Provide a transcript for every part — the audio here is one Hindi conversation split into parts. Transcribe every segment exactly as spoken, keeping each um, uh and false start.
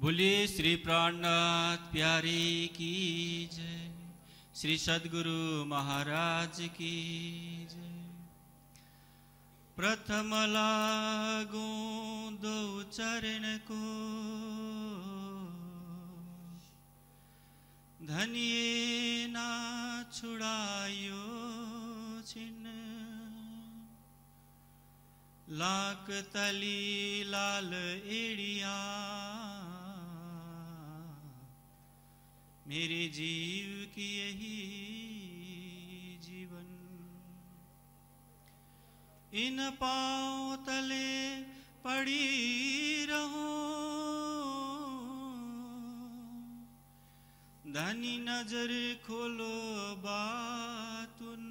बोलिए श्री प्राणनाथ प्यारे की जय, श्री सद्गुरु महाराज की जय। प्रथम लागू दो चरण को, धनिये ना छुड़ायो छिन्न। लाख तली लाल एड़िया, मेरे जीव की यही जीवन। इन पांव तले पड़ी रहूं, धनी नजर खोलो बातुन।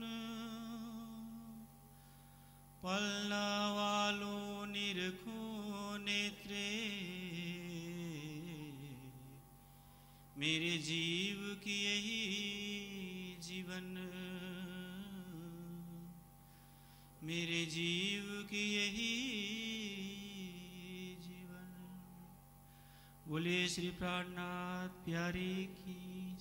पलना वालों निरखूं नेत्रे, मेरे जीव की यही जीवन। मेरे जीव की यही जीवन। बोले श्री प्राणनाथ प्यारे की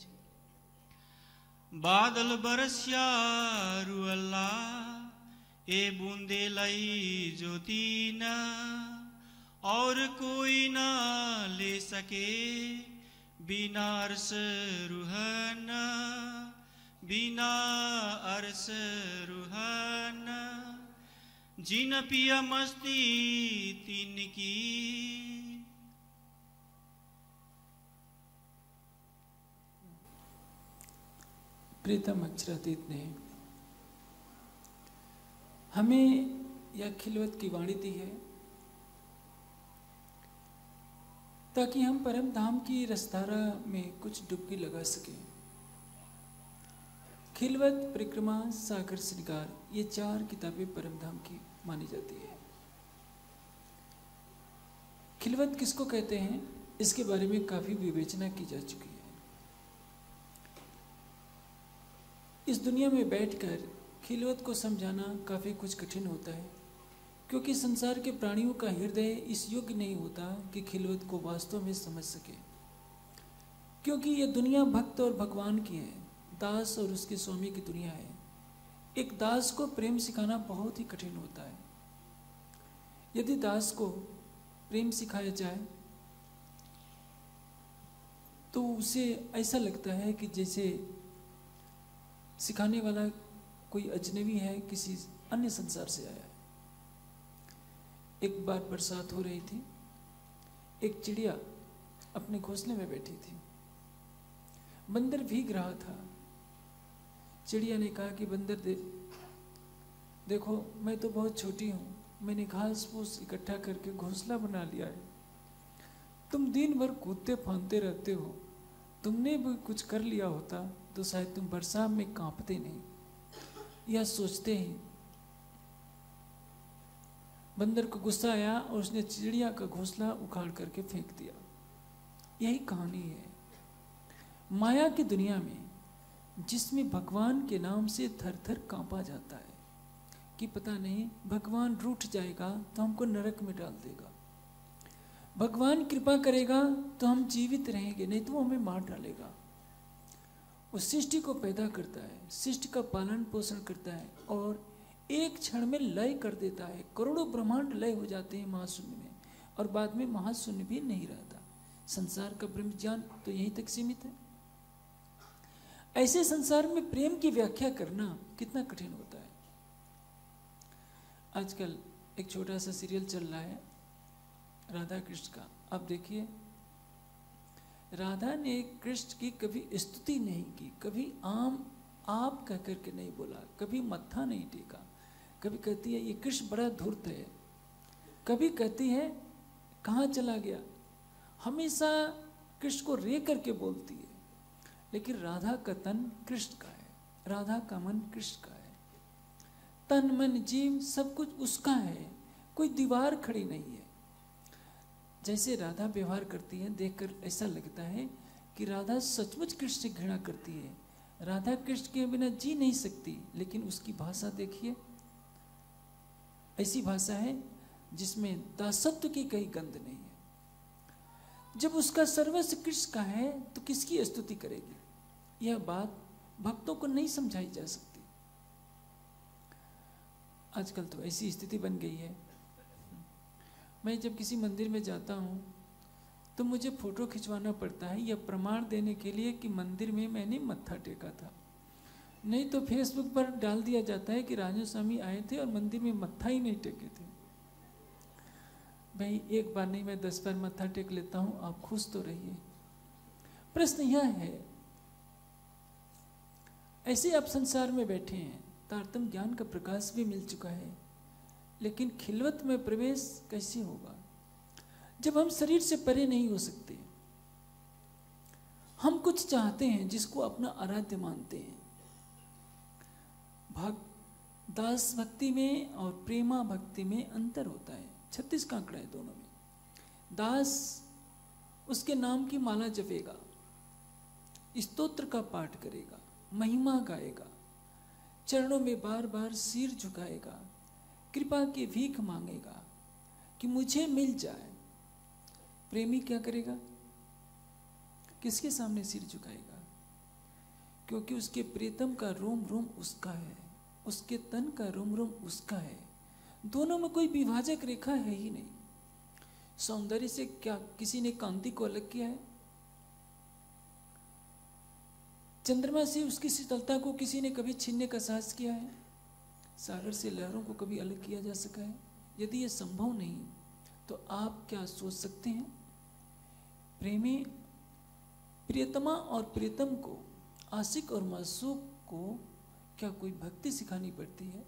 जय। बादल बरस्या रु अल्लाह, ए बूंदे लाई ज्योति न, और कोई ना ले सके बिना अर्श रुहन। बिना अर्श रुहन, जिन पिया मस्ती तीन की। प्रीतम अक्षरातीत ने हमें यह खिलवत की वाणी दी है ताकि हम परम धाम की रसधारा में कुछ डुबकी लगा सकें। खिलवत, परिक्रमा, सागर श्रृंगार, ये चार किताबें परम धाम की मानी जाती है। खिलवत किसको कहते हैं, इसके बारे में काफी विवेचना की जा चुकी है। इस दुनिया में बैठकर खिलवत को समझाना काफी कुछ कठिन होता है, क्योंकि संसार के प्राणियों का हृदय इस योग्य नहीं होता कि खिलवत को वास्तव में समझ सके। क्योंकि ये दुनिया भक्त और भगवान की है, दास और उसके स्वामी की दुनिया है। एक दास को प्रेम सिखाना बहुत ही कठिन होता है। यदि दास को प्रेम सिखाया जाए तो उसे ऐसा लगता है कि जैसे सिखाने वाला कोई अजनबी है, किसी अन्य संसार से आया है। एक बार बरसात हो रही थी, एक चिड़िया अपने घोंसले में बैठी थी। बंदर भीग रहा था। चिड़िया ने कहा कि बंदर दे, देखो मैं तो बहुत छोटी हूँ, मैंने घास फूस इकट्ठा करके घोंसला बना लिया है। तुम दिन भर कूदते फांदते रहते हो, तुमने भी कुछ कर लिया होता तो शायद तुम बरसात में कांपते नहीं। यह सोचते ही बंदर को गुस्सा आया और उसने चिड़िया का घोंसला उखाड़ करके फेंक दिया। यही कहानी है माया की दुनिया में, जिसमें भगवान के नाम से थर थर कांपा जाता है कि पता नहीं भगवान रूठ जाएगा तो हमको नरक में डाल देगा, भगवान कृपा करेगा तो हम जीवित रहेंगे, नहीं तो वो हमें मार डालेगा। वो सृष्टि को पैदा करता है, सृष्टि का पालन पोषण करता है और एक क्षण में लय कर देता है। करोड़ों ब्रह्मांड लय हो जाते हैं महाशून्य में, और बाद में महाशून्य भी नहीं रहता। संसार का ब्रह्म ज्ञान तो यहीं तक सीमित है। ऐसे संसार में प्रेम की व्याख्या करना कितना कठिन होता है। आजकल एक छोटा सा सीरियल चल रहा है राधा कृष्ण का। आप देखिए, राधा ने कृष्ण की कभी स्तुति नहीं की, कभी आम आप कह करके नहीं बोला, कभी मत्था नहीं टेका। कभी कहती है ये कृष्ण बड़ा धूर्त है, कभी कहती है कहाँ चला गया। हमेशा कृष्ण को रे करके बोलती है। लेकिन राधा का तन कृष्ण का है, राधा का मन कृष्ण का है। तन मन जीव सब कुछ उसका है, कोई दीवार खड़ी नहीं है। जैसे राधा व्यवहार करती है, देखकर ऐसा लगता है कि राधा सचमुच कृष्ण से घृणा करती है। राधा कृष्ण के बिना जी नहीं सकती, लेकिन उसकी भाषा देखिए, ऐसी भाषा है जिसमें दासत्व की कहीं गंध नहीं है। जब उसका सर्वस्व कृष्ण का है तो किसकी स्तुति करेगी? यह बात भक्तों को नहीं समझाई जा सकती। आजकल तो ऐसी स्थिति बन गई है, मैं जब किसी मंदिर में जाता हूँ तो मुझे फोटो खिंचवाना पड़ता है यह प्रमाण देने के लिए कि मंदिर में मैंने मत्था टेका था। नहीं तो फेसबुक पर डाल दिया जाता है कि राजू स्वामी आए थे और मंदिर में मत्था ही नहीं टेके थे। भाई एक बार नहीं, मैं दस बार मत्था टेक लेता हूँ, आप खुश तो रहिए। प्रश्न यह है, ऐसे आप संसार में बैठे हैं, तारतम्य ज्ञान का प्रकाश भी मिल चुका है, लेकिन खिलवत में प्रवेश कैसे होगा जब हम शरीर से परे नहीं हो सकते? हम कुछ चाहते हैं जिसको अपना आराध्य मानते हैं। भक्त दास भक्ति में और प्रेमा भक्ति में अंतर होता है। छत्तीस का आंकड़ा है दोनों में। दास उसके नाम की माला जपेगा, स्तोत्र का पाठ करेगा, महिमा गाएगा, चरणों में बार बार सिर झुकाएगा, कृपा की भीख मांगेगा कि मुझे मिल जाए। प्रेमी क्या करेगा? किसके सामने सिर झुकाएगा? क्योंकि उसके प्रीतम का रोम रोम उसका है, उसके तन का रोम रोम उसका है। दोनों में कोई विभाजक रेखा है ही नहीं। सौंदर्य से क्या किसी ने कांति को अलग किया है? चंद्रमा से उसकी शीतलता को किसी ने कभी छीनने का साहस किया है? सागर से लहरों को कभी अलग किया जा सका है? यदि यह संभव नहीं तो आप क्या सोच सकते हैं? प्रेमी प्रियतमा और प्रियतम को, आशिक और मासूक को क्या कोई भक्ति सिखानी पड़ती है?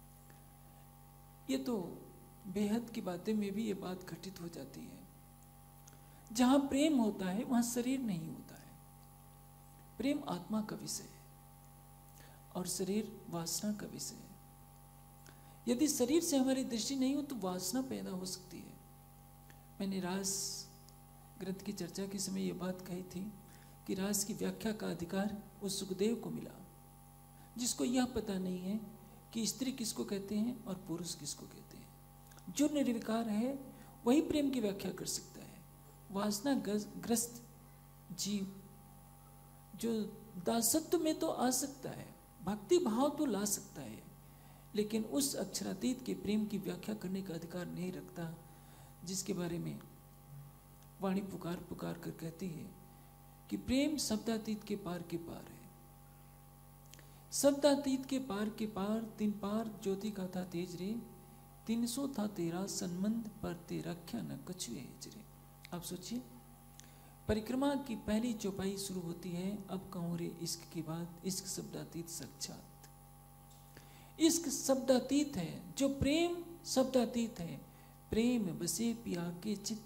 ये तो बेहद की बातें में भी ये बात घटित हो जाती है। जहाँ प्रेम होता है वहाँ शरीर नहीं होता है। प्रेम आत्मा का विषय है और शरीर वासना का विषय है। यदि शरीर से हमारी दृष्टि नहीं हो तो वासना पैदा हो सकती है। मैंने रास ग्रंथ की चर्चा के समय ये बात कही थी कि रास की व्याख्या का अधिकार उस सुखदेव को मिला जिसको यह पता नहीं है कि स्त्री किसको कहते हैं और पुरुष किसको कहते हैं। जो निर्विकार है वही प्रेम की व्याख्या कर सकता है। वासना ग्रस्त जीव जो दासत्व में तो आ सकता है, भक्ति भाव तो ला सकता है, लेकिन उस अक्षरातीत के प्रेम की व्याख्या करने का अधिकार नहीं रखता जिसके बारे में वाणी पुकार पुकार कर कहती है कि प्रेम शब्दातीत के पार के पार है। शब्दातीत के पार के पार तीन पार ज्योति का था तेज रे, तीन सौ था तेरा संबंध पर ते रख्या न कछुए हिजरे। आप सोचिए, परिक्रमा की पहली चौपाई शुरू होती है, अब कहूँ रे इश्क के बाद इश्क शब्दातीत साक्षात। इश्क शब्दातीत है, जो प्रेम शब्दातीत है। प्रेम बसे पिया के चित्त,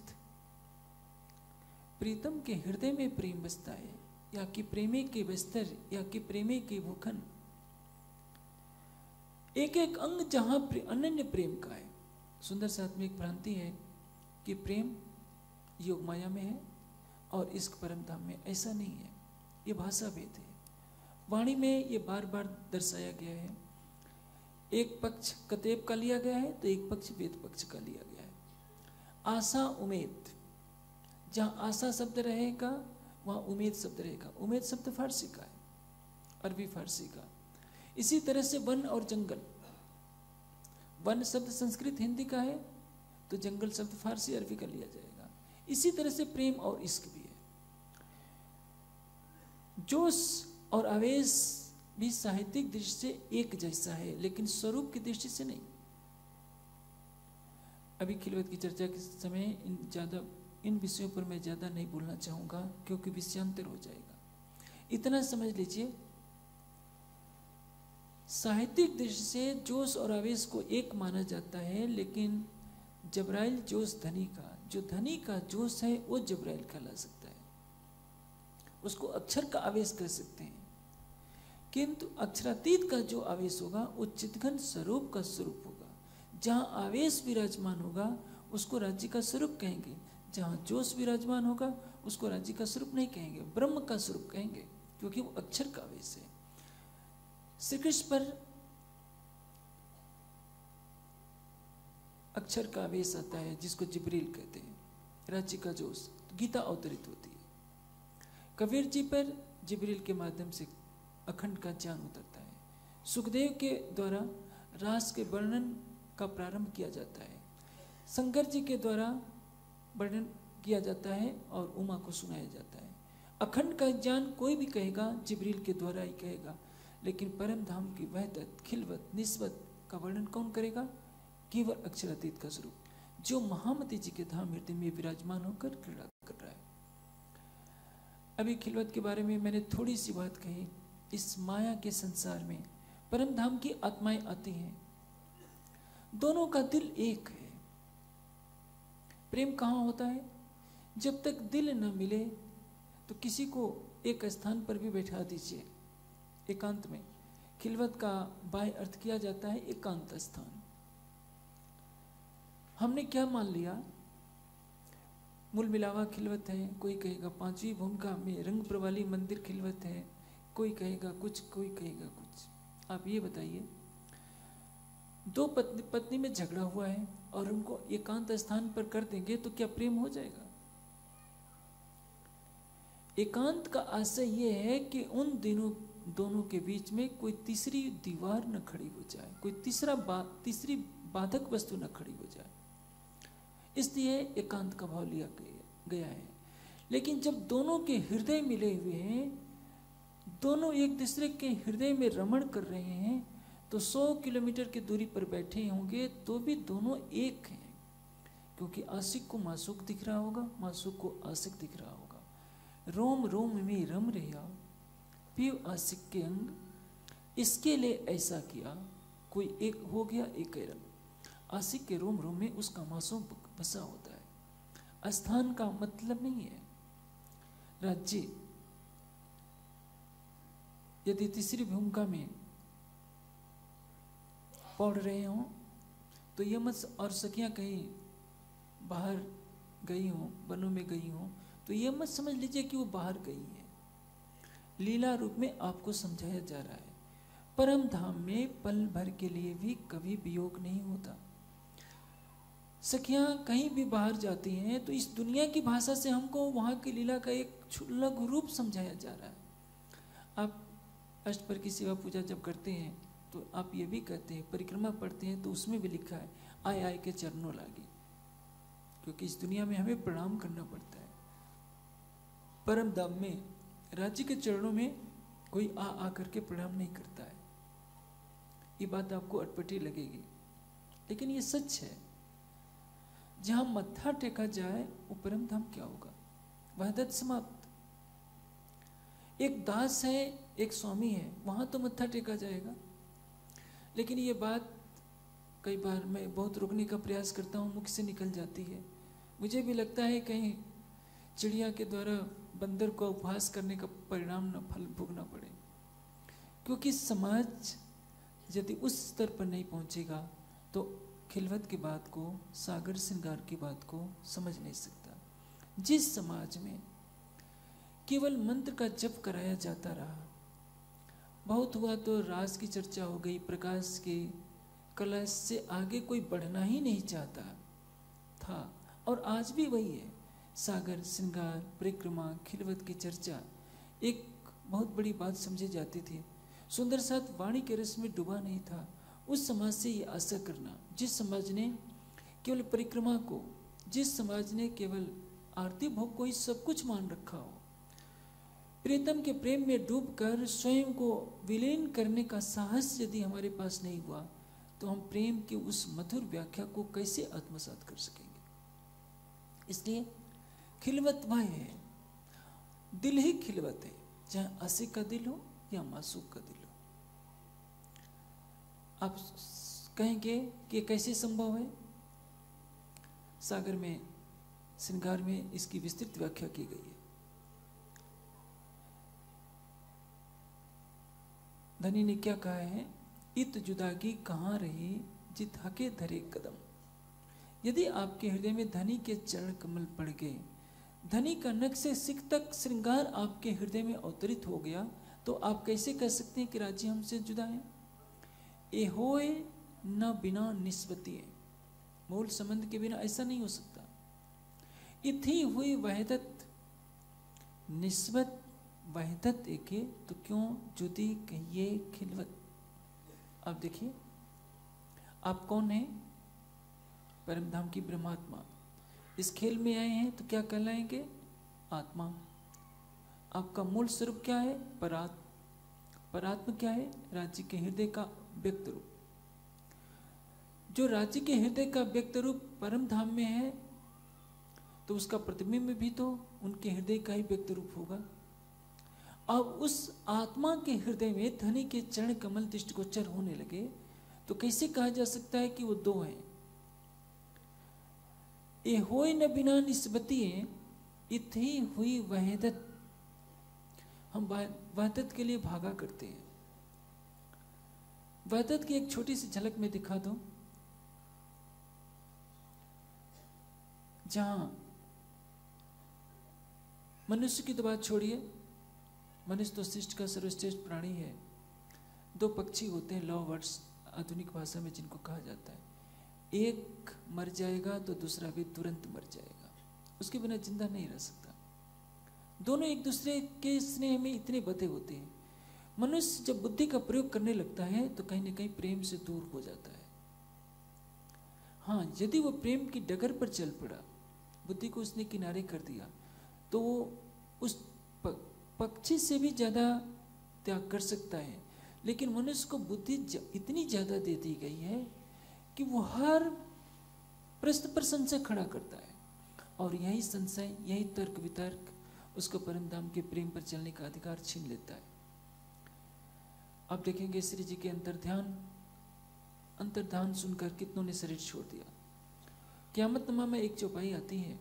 प्रीतम के हृदय में प्रेम बसता है, या कि प्रेमी के बस्तर, या कि प्रेमी के भूखन। एक एक अंग जहां अनन्य प्रेम का है। सुंदर साथ में एक भ्रांति है कि प्रेम योग माया में है और इश्क परम धाम में। ऐसा नहीं है, ये भाषा भेद है। वाणी में ये बार बार दर्शाया गया है। एक पक्ष कतेब का लिया गया है तो एक पक्ष वेद पक्ष का लिया गया है। आशा उम्मीद, जहाँ आशा शब्द रहेगा वहाँ उम्मीद शब्द रहेगा। उम्मीद शब्द फारसी का है, अरबी फारसी का। इसी तरह से वन और जंगल, वन शब्द संस्कृत हिंदी का है तो जंगल शब्द फारसी अरबी का लिया जाएगा। इसी तरह से प्रेम और इश्क भी है। जोश और आवेश भी साहित्यिक दृष्टि से एक जैसा है, लेकिन स्वरूप की दृष्टि से नहीं। अभी खिलवत की चर्चा के समय इन ज्यादा इन विषयों पर मैं ज्यादा नहीं बोलना चाहूंगा क्योंकि विषयांतर हो जाएगा। इतना समझ लीजिए, साहित्यिक दृष्टि से जोश और आवेश को एक माना जाता है, लेकिन जबराइल जोश धनी का, जो धनी का जोश है वो जबराइल कहला सकता है। उसको अक्षर का आवेश कह सकते हैं, किंतु अक्षरातीत का जो आवेश होगा वो चितघन स्वरूप का स्वरूप होगा। जहाँ आवेश विराजमान होगा उसको राज्य का स्वरूप कहेंगे, जहाँ जोश विराजमान होगा उसको राज्य का स्वरूप नहीं कहेंगे, ब्रह्म का स्वरूप कहेंगे, क्योंकि वो अक्षर का आवेश है। श्री कृष्ण पर अक्षर का आवेश आता है जिसको जिब्रील कहते हैं, राज्य का जोश। तो गीता अवतरित होती है। कबीर जी पर जिब्रील के माध्यम से अखंड का ज्ञान उतरता है। सुखदेव के द्वारा रास के वर्णन का प्रारंभ किया जाता है। शंकर जी के द्वारा वर्णन किया जाता है और उमा को सुनाया जाता है। अखंड का ज्ञान कोई भी कहेगा जिब्रील के द्वारा ही कहेगा, लेकिन परम धाम की वहदत, खिलवत, निस्बत का वर्णन कौन करेगा? केवल अक्षरातीत का स्वरूप, जो महामती जी के धाम हृदय में विराजमान होकर क्रीड़ा कर रहा है। अभी खिलवत के बारे में मैंने थोड़ी सी बात कही। इस माया के संसार में परम धाम की आत्माएं आती हैं, दोनों का दिल एक है। प्रेम कहाँ होता है? जब तक दिल न मिले तो किसी को एक स्थान पर भी बैठा दीजिए, एकांत में। खिलवत का बाह्य अर्थ किया जाता है एकांत स्थान। हमने क्या मान लिया? मूल मिलावा खिलवत है, कोई कहेगा पांचवी भूमिका में रंग प्रवाली मंदिर खिलवत है, कोई कहेगा कुछ, कोई कहेगा कुछ। आप ये बताइए, दो पत्नी पत्नी में झगड़ा हुआ है और उनको एकांत स्थान पर कर देंगे तो क्या प्रेम हो जाएगा? एकांत का आशय यह है कि उन दिनों दोनों के बीच में कोई तीसरी दीवार न खड़ी हो जाए, कोई तीसरा बा, तीसरी बाधक वस्तु न खड़ी हो जाए, इसलिए एकांत का भाव लिया गया है। लेकिन जब दोनों के हृदय मिले हुए हैं, दोनों एक दूसरे के हृदय में रमण कर रहे हैं, तो सौ किलोमीटर की दूरी पर बैठे होंगे तो भी दोनों एक हैं, क्योंकि आशिक को मासूक दिख रहा होगा, मासूक को आशिक दिख रहा होगा। रोम रोम में रम रहा पीव आशिक के अंग, इसके लिए ऐसा किया, कोई एक हो गया एक रंग। आशिक के रोम रोम में उसका मासूम बसा होता है। स्थान का मतलब नहीं है राज्य। यदि तीसरी भूमिका में पढ़ रहे हो तो ये मत, और सखियां कहीं बाहर गई हो, वनों में गई हो, तो ये मत समझ लीजिए कि वो बाहर गई है। लीला रूप में आपको समझाया जा रहा है, परम धाम में पल भर के लिए भी कभी वियोग नहीं होता। सखियां कहीं भी बाहर जाती हैं तो इस दुनिया की भाषा से हमको वहां की लीला का एक लघु रूप समझाया जा रहा है। आप अष्टपर की सेवा पूजा जब करते हैं तो आप ये भी कहते हैं, परिक्रमा पढ़ते हैं तो उसमें भी लिखा है आय आय के चरणों लागी, क्योंकि इस दुनिया में हमें प्रणाम करना पड़ता है। परम धाम में राज्य के चरणों में कोई आ आ करके प्रणाम नहीं करता है। ये बात आपको अटपटी लगेगी, लेकिन ये सच है। जहां मत्था टेका जाए वो परम धाम क्या होगा? वहदत समाप्त। एक दास है, एक स्वामी है, वहां तो मत्था टेका जाएगा। लेकिन ये बात कई बार मैं बहुत रोकने का प्रयास करता हूँ, मुख से निकल जाती है। मुझे भी लगता है कहीं चिड़िया के द्वारा बंदर को उपहास करने का परिणाम न फल भोगना पड़े, क्योंकि समाज यदि उस स्तर पर नहीं पहुंचेगा तो खिलवत की बात को, सागर श्रृंगार की बात को समझ नहीं सकता। जिस समाज में केवल मंत्र का जप कराया जाता रहा, बहुत हुआ तो रास की चर्चा हो गई, प्रकाश के कलश से आगे कोई बढ़ना ही नहीं चाहता था, और आज भी वही है। सागर श्रृंगार, परिक्रमा, खिलवत की चर्चा एक बहुत बड़ी बात समझी जाती थी। सुंदर साथ वाणी के रस में डूबा नहीं था। उस समाज से ये आशा करना, जिस समाज ने केवल परिक्रमा को, जिस समाज ने केवल आरती भोग को ही सब कुछ मान रखा हो, प्रीतम के प्रेम में डूबकर स्वयं को विलीन करने का साहस यदि हमारे पास नहीं हुआ तो हम प्रेम की उस मधुर व्याख्या को कैसे आत्मसात कर सकेंगे? इसलिए खिलवत वह है, दिल ही खिलवत है, चाहे आशिक का दिल हो या मासूक का दिल हो। आप कहेंगे कि कैसे संभव है? सागर में, श्रृंगार में इसकी विस्तृत व्याख्या की गई है। धनी ने क्या कहा है? इत जुदागी कहाँ रही जित हके धरे कदम। यदि आपके हृदय में धनी के चरण कमल पड़ गए, धनी का नख से सिख तक श्रृंगार आपके हृदय में अवतरित हो गया, तो आप कैसे कह सकते हैं कि राज्य हमसे जुदा है? ए होए न बिना निस्बती है, मूल संबंध के बिना ऐसा नहीं हो सकता। इथी हुई वहदत निस्बत वहदत एके तो क्यों जुदी कहिए खिलवत। अब देखिए, आप कौन है? परमधाम की ब्रह्मात्मा। इस खेल में आए हैं तो क्या कहलाएंगे? आत्मा। आपका मूल स्वरूप क्या है? परात्म। परात्म क्या है? राज्य के हृदय का व्यक्त रूप। जो राज्य के हृदय का व्यक्त रूप परम धाम में है तो उसका प्रतिबिंब भी तो उनके हृदय का ही व्यक्त रूप होगा। अब उस आत्मा के हृदय में धनी के चरण कमल दृष्टिगोचर होने लगे तो कैसे कहा जा सकता है कि वो दो हैं? ए होय न बिना निस्बतिये इथी हुई वहदत। हम वहदत के लिए भागा करते हैं। वहदत की एक छोटी सी झलक में दिखा दूं, जहां मनुष्य की तो बात छोड़िए, मनुष्य तो सृष्टि का सर्वश्रेष्ठ प्राणी है। दो पक्षी होते हैं लव बर्ड्स आधुनिक भाषा में जिनको कहा जाता है। एक मर जाएगा तो दूसरा भी तुरंत मर जाएगा, उसके बिना जिंदा नहीं रह सकता। दोनों एक दूसरे के स्नेह में इतने बंधे होते हैं। मनुष्य जब बुद्धि का प्रयोग करने लगता है तो कहीं ना कहीं प्रेम से दूर हो जाता है। हाँ, यदि वो प्रेम की डगर पर चल पड़ा, बुद्धि को उसने किनारे कर दिया, तो वो उस पक्षी से भी ज्यादा त्याग कर सकता है। लेकिन मनुष्य को बुद्धि इतनी ज्यादा दे दी गई है कि वो हर प्रश्न पर संशय खड़ा करता है, और यही संशय, यही तर्क वितर्क उसको परम धाम के प्रेम पर चलने का अधिकार छीन लेता है। अब देखेंगे श्री जी के अंतर्ध्यान अंतर्धान सुनकर कितनों ने शरीर छोड़ दिया। क़यामतनामा में एक चौपाई आती है,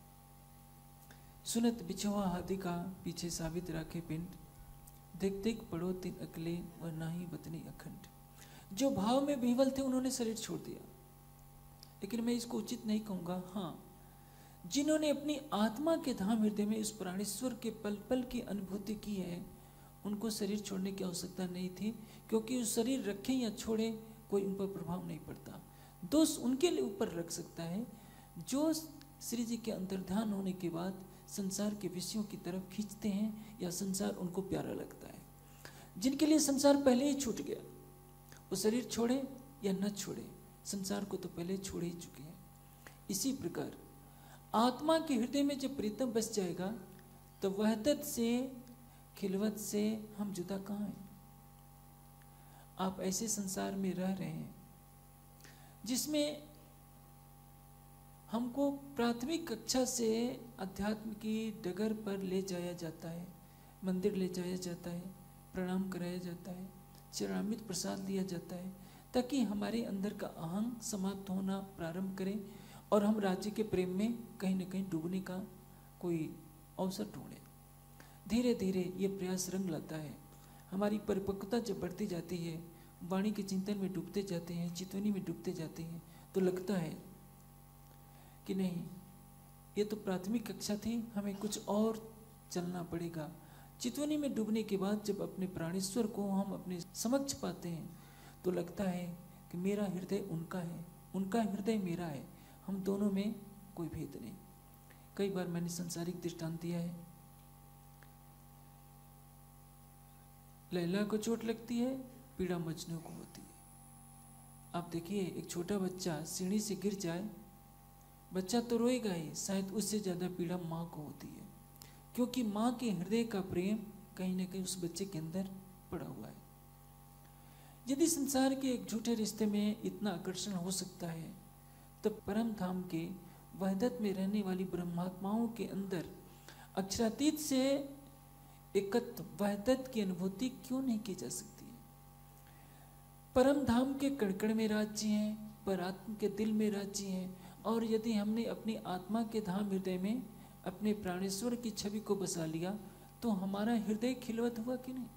सुनत बिछुआ हाथी का पीछे साबित राखे पिंड, देख देख पड़ो तीन अकले और नाही बतनी अखंड। जो भाव में विह्वल थे उन्होंने शरीर छोड़ दिया। लेकिन मैं इसको उचित नहीं कहूंगा। हाँ, जिन्होंने अपनी आत्मा के धाम हृदय में उस प्राणेश्वर के पल पल की अनुभूति की है, उनको शरीर छोड़ने की आवश्यकता नहीं थी, क्योंकि उस शरीर रखें या छोड़े कोई उन पर प्रभाव नहीं पड़ता। दोष उनके लिए ऊपर रख सकता है जो श्री जी के अंतर्ध्यान होने के बाद संसार के विषयों की तरफ खींचते हैं या संसार उनको प्यारा लगता है। जिनके लिए संसार पहले ही छूट गया, वो शरीर छोड़े या न छोड़े, संसार को तो पहले छोड़ ही चुके हैं। इसी प्रकार आत्मा के हृदय में जब प्रीतम बस जाएगा तो वहदत से, खिलवत से हम जुदा कहाँ हैं? आप ऐसे संसार में रह रहे हैं जिसमें हमको प्राथमिक कक्षा से अध्यात्म की डगर पर ले जाया जाता है, मंदिर ले जाया जाता है, प्रणाम कराया जाता है, चरणामृत प्रसाद दिया जाता है, ताकि हमारे अंदर का अहंग समाप्त होना प्रारंभ करे और हम राज्य के प्रेम में कहीं न कहीं डूबने का कोई अवसर ढूंढे। धीरे धीरे ये प्रयास रंग लाता है। हमारी परिपक्वता जब बढ़ती जाती है, वाणी के चिंतन में डूबते जाते हैं, चितवनी में डूबते जाते हैं, तो लगता है कि नहीं, ये तो प्राथमिक कक्षा थी, हमें कुछ और चलना पड़ेगा। चितवनी में डूबने के बाद जब अपने प्राणेश्वर को हम अपने समक्ष पाते हैं तो लगता है कि मेरा हृदय उनका है, उनका हृदय मेरा है, हम दोनों में कोई भेद नहीं। कई बार मैंने संसारिक दृष्टांत दिया है। लैला को चोट लगती है, पीड़ा मजनू को होती है। आप देखिए, एक छोटा बच्चा सीढ़ी से गिर जाए, बच्चा तो रोएगा ही, शायद उससे ज्यादा पीड़ा माँ को होती है, क्योंकि माँ के हृदय का प्रेम कहीं ना कहीं उस बच्चे के अंदर पड़ा हुआ है। यदि संसार के एक झूठे रिश्ते में इतना आकर्षण हो सकता है, तब परम धाम के वहदत में रहने वाली ब्रह्मात्माओं के अंदर अक्षरातीत से एकत्व वहदत की अनुभूति क्यों नहीं की जा सकती है? परम धाम के कणकण में राज्य हैं, परात्म के दिल में राज्य हैं, और यदि हमने अपनी आत्मा के धाम हृदय में अपने प्राणेश्वर की छवि को बसा लिया तो हमारा हृदय खिलवत हुआ कि नहीं?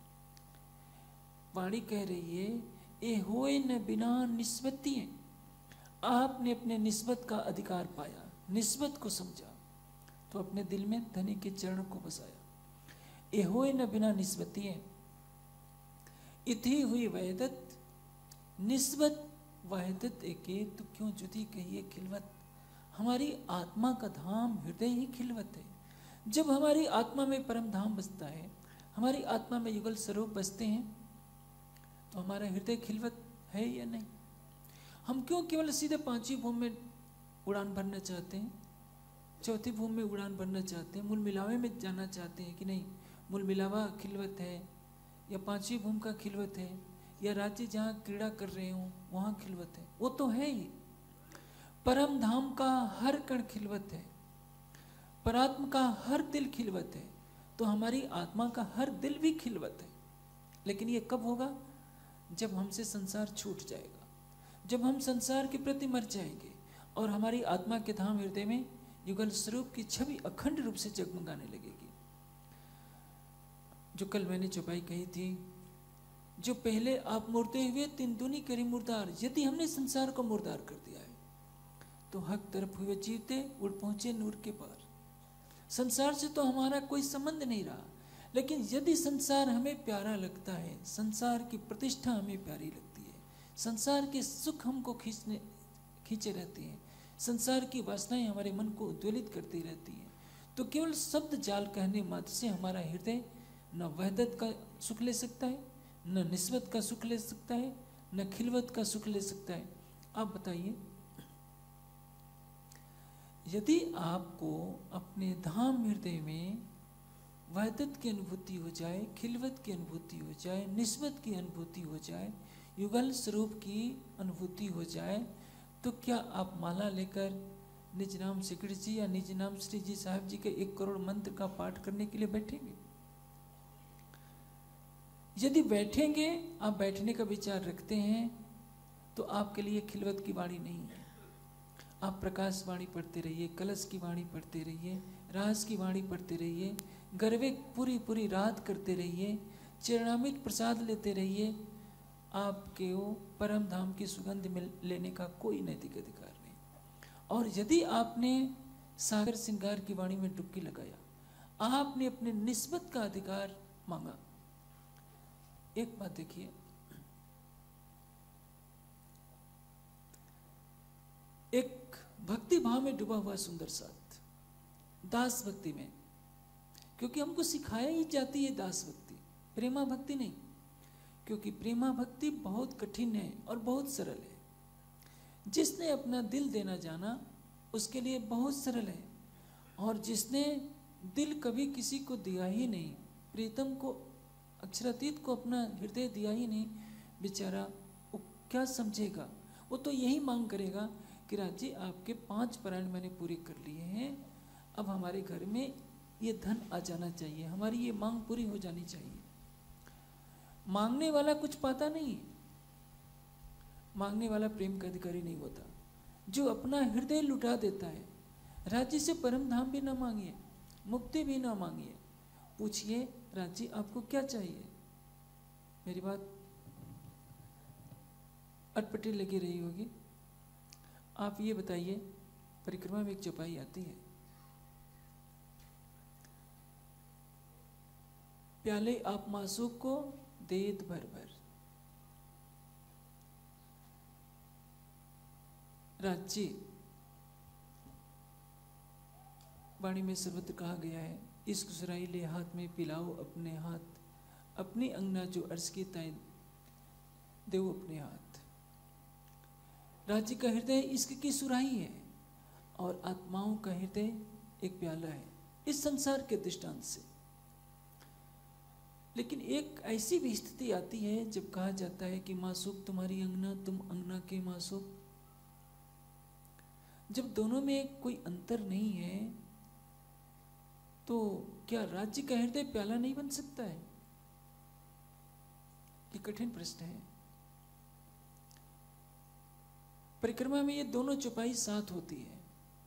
वाणी कह रही है, ए होए न बिना निस्बतिये। आपने अपने निस्बत का अधिकार पाया, निस्बत को समझा, तो अपने दिल में धनी के चरण को बसाया। ए होए न बिना निस्बतिये इथी हुई वहदत निस्बत वहदत एके तो क्यों जुदी कहिए खिलवत। हमारी आत्मा का धाम हृदय ही खिलवत है। जब हमारी आत्मा में परम धाम बसता है, हमारी आत्मा में युगल स्वरूप बसते हैं, तो हमारा हृदय खिलवत है या नहीं? हम क्यों केवल सीधे पांचवी भूमि में उड़ान भरना चाहते हैं, चौथी भूमि में उड़ान भरना चाहते हैं, मूल मिलावे में जाना चाहते हैं कि नहीं मूल मिलावा खिलवत है, या पांचवी भूमि का खिलवत है, या राज्य जहाँ क्रीड़ा कर रहे हो वहाँ खिलवत है? वो तो है ही। परम धाम का हर कण खिलवत है, परात्म का हर दिल खिलवत है, तो हमारी आत्मा का हर दिल भी खिलवत है। लेकिन ये कब होगा? जब हमसे संसार छूट जाएगा, जब हम संसार के प्रति मर जाएंगे और हमारी आत्मा के धाम हृदय में युगल स्वरूप की छवि अखंड रूप से जगमगाने लगेगी। जो कल मैंने चौपाई कही थी, जो पहले आप मुर्दे हुए तीन दुनी करी मुर्दार, यदि हमने संसार को मुर्दार कर दिया है तो हक तरफ हुए जीवते उड़ पहुंचे नूर के पार। संसार से तो हमारा कोई संबंध नहीं रहा, लेकिन यदि संसार हमें प्यारा लगता है, संसार की प्रतिष्ठा हमें प्यारी लगती है, संसार के सुख हमको खींचने खींचे रहते हैं, संसार की वासनाएं हमारे मन को उद्वेलित करती रहती हैं, तो केवल शब्द जाल कहने मात्र से हमारा हृदय न वहदत का सुख ले सकता है, न निस्बत का सुख ले सकता है, न खिलवत का सुख ले सकता है। आप बताइए, यदि आपको अपने धाम हृदय में वहदत की अनुभूति हो जाए, खिलवत की अनुभूति हो जाए, निस्बत की अनुभूति हो जाए, युगल स्वरूप की अनुभूति हो जाए, तो क्या आप माला लेकर निज नाम सिकड़ जी या निज नाम श्री जी साहब जी के एक करोड़ मंत्र का पाठ करने के लिए बैठेंगे? यदि बैठेंगे, आप बैठने का विचार रखते हैं, तो आपके लिए खिलवत की वाणी नहीं है। आप प्रकाश वाणी पढ़ते रहिए, कलश की वाणी पढ़ते रहिए, रास की वाणी पढ़ते रहिए, गर्वे पूरी पूरी रात करते रहिए, चरणामृत प्रसाद लेते रहिए। आपके वो परम धाम की सुगंध में लेने का कोई नैतिक अधिकार नहीं। और यदि आपने सागर श्रृंगार की वाणी में डुबकी लगाया, आपने अपने निस्बत का अधिकार मांगा। एक बात देखिए, एक भक्ति भाव में डूबा हुआ सुंदर साथ, दास भक्ति में, क्योंकि हमको सिखाया ही जाती है दास भक्ति, प्रेमा भक्ति नहीं, क्योंकि प्रेमा भक्ति बहुत कठिन है और बहुत सरल है। जिसने अपना दिल देना जाना उसके लिए बहुत सरल है, और जिसने दिल कभी किसी को दिया ही नहीं, प्रीतम को, अक्षरातीत को अपना हृदय दिया ही नहीं, बेचारा वो क्या समझेगा? वो तो यही मांग करेगा कि राज जी आपके पांच प्राण मैंने पूरे कर लिए हैं, अब हमारे घर में ये धन आ जाना चाहिए, हमारी ये मांग पूरी हो जानी चाहिए। मांगने वाला कुछ पाता नहीं, मांगने वाला प्रेम का अधिकारी नहीं होता। जो अपना हृदय लुटा देता है, राज्य से परम धाम भी ना मांगिए, मुक्ति भी ना मांगिए, पूछिए राज जी आपको क्या चाहिए? मेरी बात अटपटी लगी रही होगी। आप ये बताइए, परिक्रमा में एक चौपाई आती है, प्याले आप मासूक को देत भर भर। राज्य वाणी में सर्वत्र कहा गया है, इश्क सुराई ले हाथ में पिलाओ अपने हाथ, अपनी अंगना जो अर्ज की ताई देव अपने हाथ। राज्य का हृदय इश्क की सुराही है और आत्माओं का हृदय एक प्याला है, इस संसार के दृष्टांत से। लेकिन एक ऐसी भी स्थिति आती है जब कहा जाता है कि मासूक तुम्हारी अंगना, तुम अंगना के मासूक। जब दोनों में कोई अंतर नहीं है, तो क्या राज्य का हृदय प्याला नहीं बन सकता है? ये कठिन प्रश्न है। परिक्रमा में ये दोनों चौपाई साथ होती है।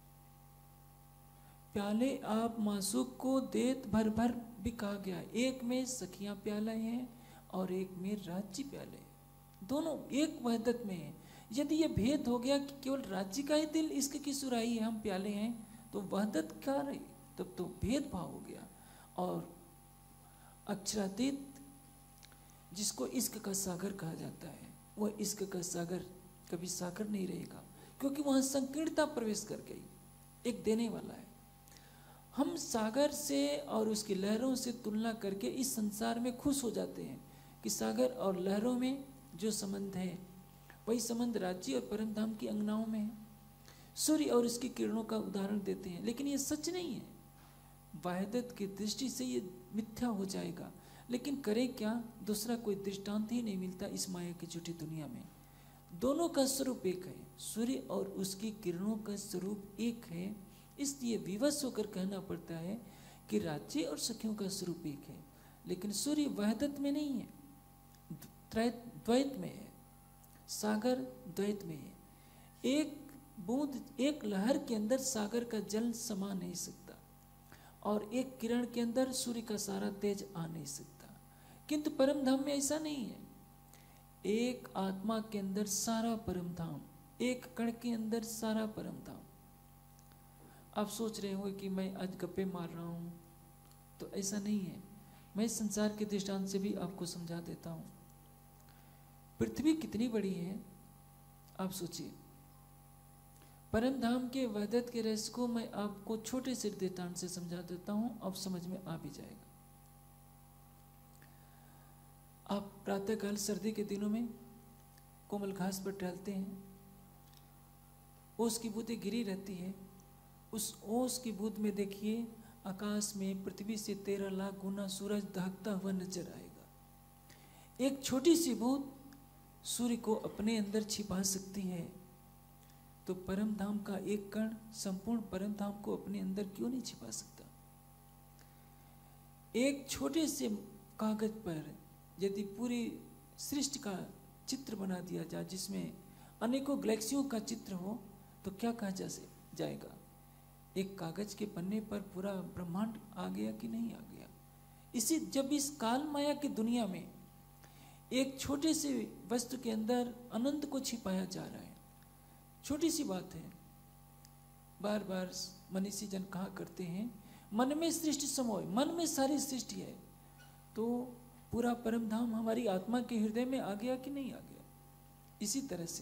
प्याले आप मासूक को देत भर भर भी कहा गया, एक में सखियां प्याले हैं और एक में राज्य प्याले, दोनों एक वहदत में है। यदि ये भेद हो गया कि केवल राज्य का ही दिल इश्क की सुराही है, हम प्याले हैं, तो वहदत क्या रही? तब तो भेदभाव हो गया। और अक्षरातीत जिसको इश्क का सागर कहा जाता है, वह इश्क का सागर कभी सागर नहीं रहेगा, क्योंकि वहां संकीर्णता प्रवेश कर गई। एक देने वाला है। हम सागर से और उसकी लहरों से तुलना करके इस संसार में खुश हो जाते हैं कि सागर और लहरों में जो संबंध है वही संबंध राज्य और परमधाम की अंगनाओं में है। सूर्य और उसकी किरणों का उदाहरण देते हैं, लेकिन ये सच नहीं है। वाहिदत की दृष्टि से ये मिथ्या हो जाएगा, लेकिन करे क्या, दूसरा कोई दृष्टांत ही नहीं मिलता इस माया की झूठी दुनिया में। दोनों का स्वरूप एक है, सूर्य और उसकी किरणों का स्वरूप एक है, इसलिए विवश होकर कहना पड़ता है कि राज्य और सखियों का स्वरूप एक है। लेकिन सूर्य वहदत में नहीं है, द्वैत में है, सागर द्वैत में है। एक बूंद, एक लहर के अंदर सागर का जल समा नहीं सकता और एक किरण के अंदर सूर्य का सारा तेज आ नहीं सकता। किंतु परम धाम में ऐसा नहीं है। एक आत्मा के अंदर सारा परम धाम, एक कण के अंदर सारा परम धाम। आप सोच रहे होंगे कि मैं आज गप्पे मार रहा हूं, तो ऐसा नहीं है। मैं संसार के दृष्टांत से भी आपको समझा देता हूं। पृथ्वी कितनी बड़ी है आप सोचिए। परम धाम के वहदत के रहस्य को मैं आपको छोटे से दृष्टांत से समझा देता हूं, अब समझ में आ भी जाएगा। आप प्रातःकाल सर्दी के दिनों में कोमल घास पर टहलते हैं, ओस की बूंदें गिरी रहती है। उस ओस की बूंद में देखिए आकाश में पृथ्वी से तेरह लाख गुना सूरज दहकता हुआ नजर आएगा। एक छोटी सी बूंद सूर्य को अपने अंदर छिपा सकती है, तो परम धाम का एक कण संपूर्ण परम धाम को अपने अंदर क्यों नहीं छिपा सकता। एक छोटे से कागज पर यदि पूरी सृष्टि का चित्र बना दिया जाए, जिसमें अनेकों गैलेक्सियों का चित्र हो, तो क्या कहा जा जाएगा, एक कागज के पन्ने पर पूरा ब्रह्मांड आ गया कि नहीं आ गया। इसी जब इस काल माया की दुनिया में एक छोटे से वस्तु के अंदर अनंत को छिपाया जा रहा है, छोटी सी बात है। बार बार मनीषी जन कहा करते हैं मन में सृष्टि समोय, मन में सारी सृष्टि है, तो पूरा परम धाम हमारी आत्मा के हृदय में आ गया कि नहीं आ गया। इसी तरह से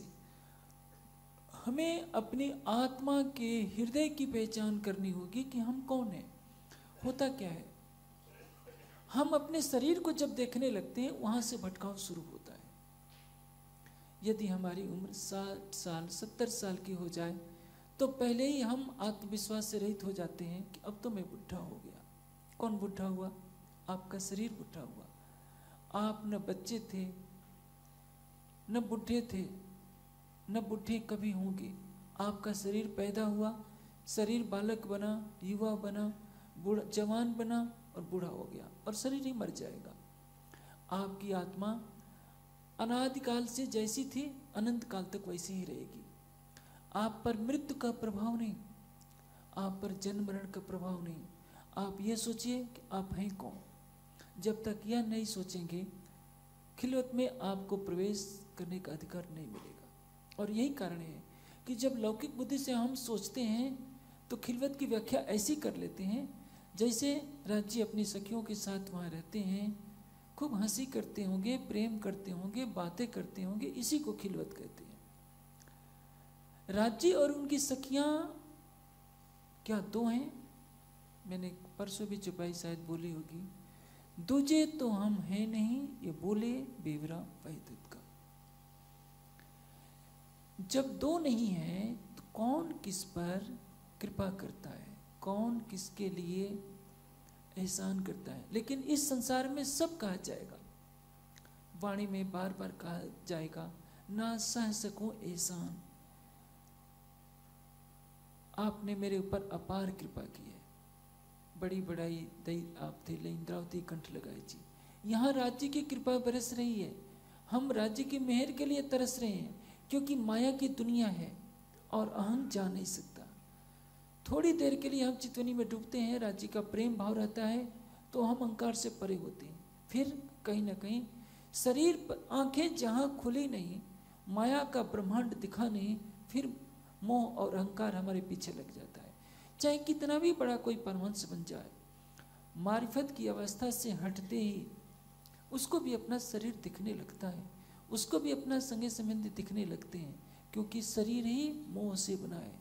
हमें अपनी आत्मा के हृदय की पहचान करनी होगी कि हम कौन हैं, होता क्या है। हम अपने शरीर को जब देखने लगते हैं वहां से भटकाव शुरू होता है। यदि हमारी उम्र साठ साल सत्तर साल की हो जाए तो पहले ही हम आत्मविश्वास से रहित हो जाते हैं कि अब तो मैं बुढ़ा हो गया। कौन बुढ़ा हुआ? आपका शरीर बुढ़ा हुआ। आप न बच्चे थे न बुढ़े थे न बुढ़े कभी होंगे। आपका शरीर पैदा हुआ, शरीर बालक बना, युवा बना, बूढ़ा जवान बना और बूढ़ा हो गया और शरीर ही मर जाएगा। आपकी आत्मा अनादिकाल से जैसी थी अनंत काल तक वैसी ही रहेगी। आप पर मृत्यु का प्रभाव नहीं, आप पर जन्म मरण का प्रभाव नहीं। आप ये सोचिए कि आप हैं कौन। जब तक यह नहीं सोचेंगे खिलवत में आपको प्रवेश करने का अधिकार नहीं मिलेगा। और यही कारण है कि जब लौकिक बुद्धि से हम सोचते हैं तो खिलवत की व्याख्या ऐसी कर लेते हैं जैसे राज्य अपनी सखियों के साथ वहाँ रहते हैं, खूब हंसी करते होंगे, प्रेम करते होंगे, बातें करते होंगे, इसी को खिलवत कहते हैं। राज्य और उनकी सखियाँ क्या दो हैं? मैंने परसों भी चुपाई शायद बोली होगी, दूजे तो हम हैं नहीं, ये बोले बेवरा वहदत का। जब दो नहीं है तो कौन किस पर कृपा करता है, कौन किसके लिए एहसान करता है। लेकिन इस संसार में सब कहा जाएगा, वाणी में बार बार कहा जाएगा, ना सह सकूं एहसान, आपने मेरे ऊपर अपार कृपा की है, बड़ी बड़ाई दई आप थे ले इंद्रावती कंठ लगाए जी। यहाँ राज्य की कृपा बरस रही है, हम राज्य की मेहर के लिए तरस रहे हैं, क्योंकि माया की दुनिया है और अहम जा नहीं सकता। थोड़ी देर के लिए हम चितवनी में डूबते हैं, राज्य का प्रेम भाव रहता है तो हम अहंकार से परे होते हैं। फिर कहीं ना कहीं शरीर पर आंखें जहाँ खुली नहीं, माया का ब्रह्मांड दिखा नहीं, फिर मोह और अहंकार हमारे पीछे लग जाता है। चाहे कितना भी बड़ा कोई परमहंस बन जाए, मारिफत की अवस्था से हटते ही उसको भी अपना शरीर दिखने लगता है, उसको भी अपना संगे संबंधी दिखने लगते हैं, क्योंकि शरीर ही मोह से बना है,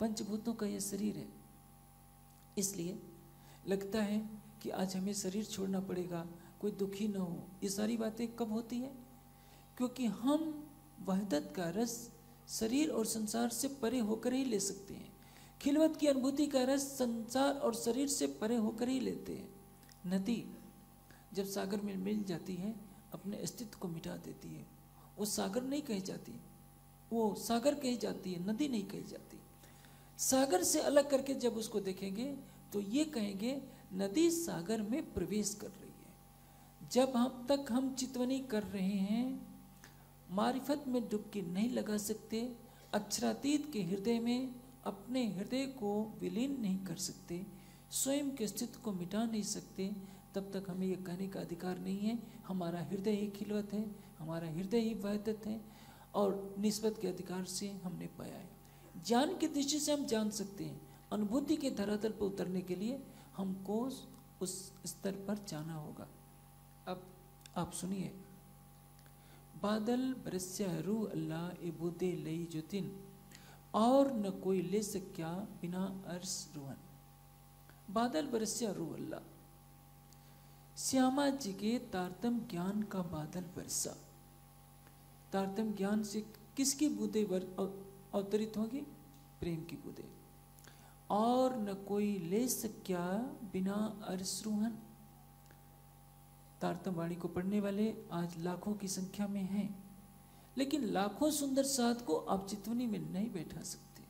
पंचभूतों का यह शरीर है। इसलिए लगता है कि आज हमें शरीर छोड़ना पड़ेगा, कोई दुखी न हो। ये सारी बातें कब होती है? क्योंकि हम वहदत का रस शरीर और संसार से परे होकर ही ले सकते हैं। खिलवत की अनुभूति का रस संसार और शरीर से परे होकर ही लेते हैं। नदी जब सागर में मिल जाती है अपने अस्तित्व को मिटा देती है। वो सागर नहीं कही जाती, वो सागर कही जाती है, नदी नहीं कही जाती। सागर से अलग करके जब उसको देखेंगे तो ये कहेंगे नदी सागर में प्रवेश कर रही है। जब हम तक हम चितवनी कर रहे हैं, मारिफत में डुबकी नहीं लगा सकते, अक्षरातीत के हृदय में अपने हृदय को विलीन नहीं कर सकते, स्वयं के अस्तित्व को मिटा नहीं सकते, तब तक हमें यह कहने का अधिकार नहीं है हमारा हृदय ही खिलवत है, हमारा हृदय ही वहदत है और निस्बत के अधिकार से हमने पाया है। ज्ञान की दृष्टि से हम जान सकते हैं, अनुभूति के धरातल पर उतरने के लिए हमको उस स्तर पर जाना होगा। अब आप सुनिए, बादल बरस्या रू अल्लाह ए बूदे लई जुतिन, और न कोई ले सक्या बिना अर्श रुहन। बादल बरस्या रू अल्लाह, श्यामा जी के तारतम ज्ञान का बादल बरसा। तारतम ज्ञान से किसकी बूंदे अवतरित होगी? प्रेम की बूंदे। और न कोई ले सक्या बिना अरसरुहन। तारतम वाणी को पढ़ने वाले आज लाखों की संख्या में हैं, लेकिन लाखों सुंदर साध को आप चितवनी में नहीं बैठा सकते।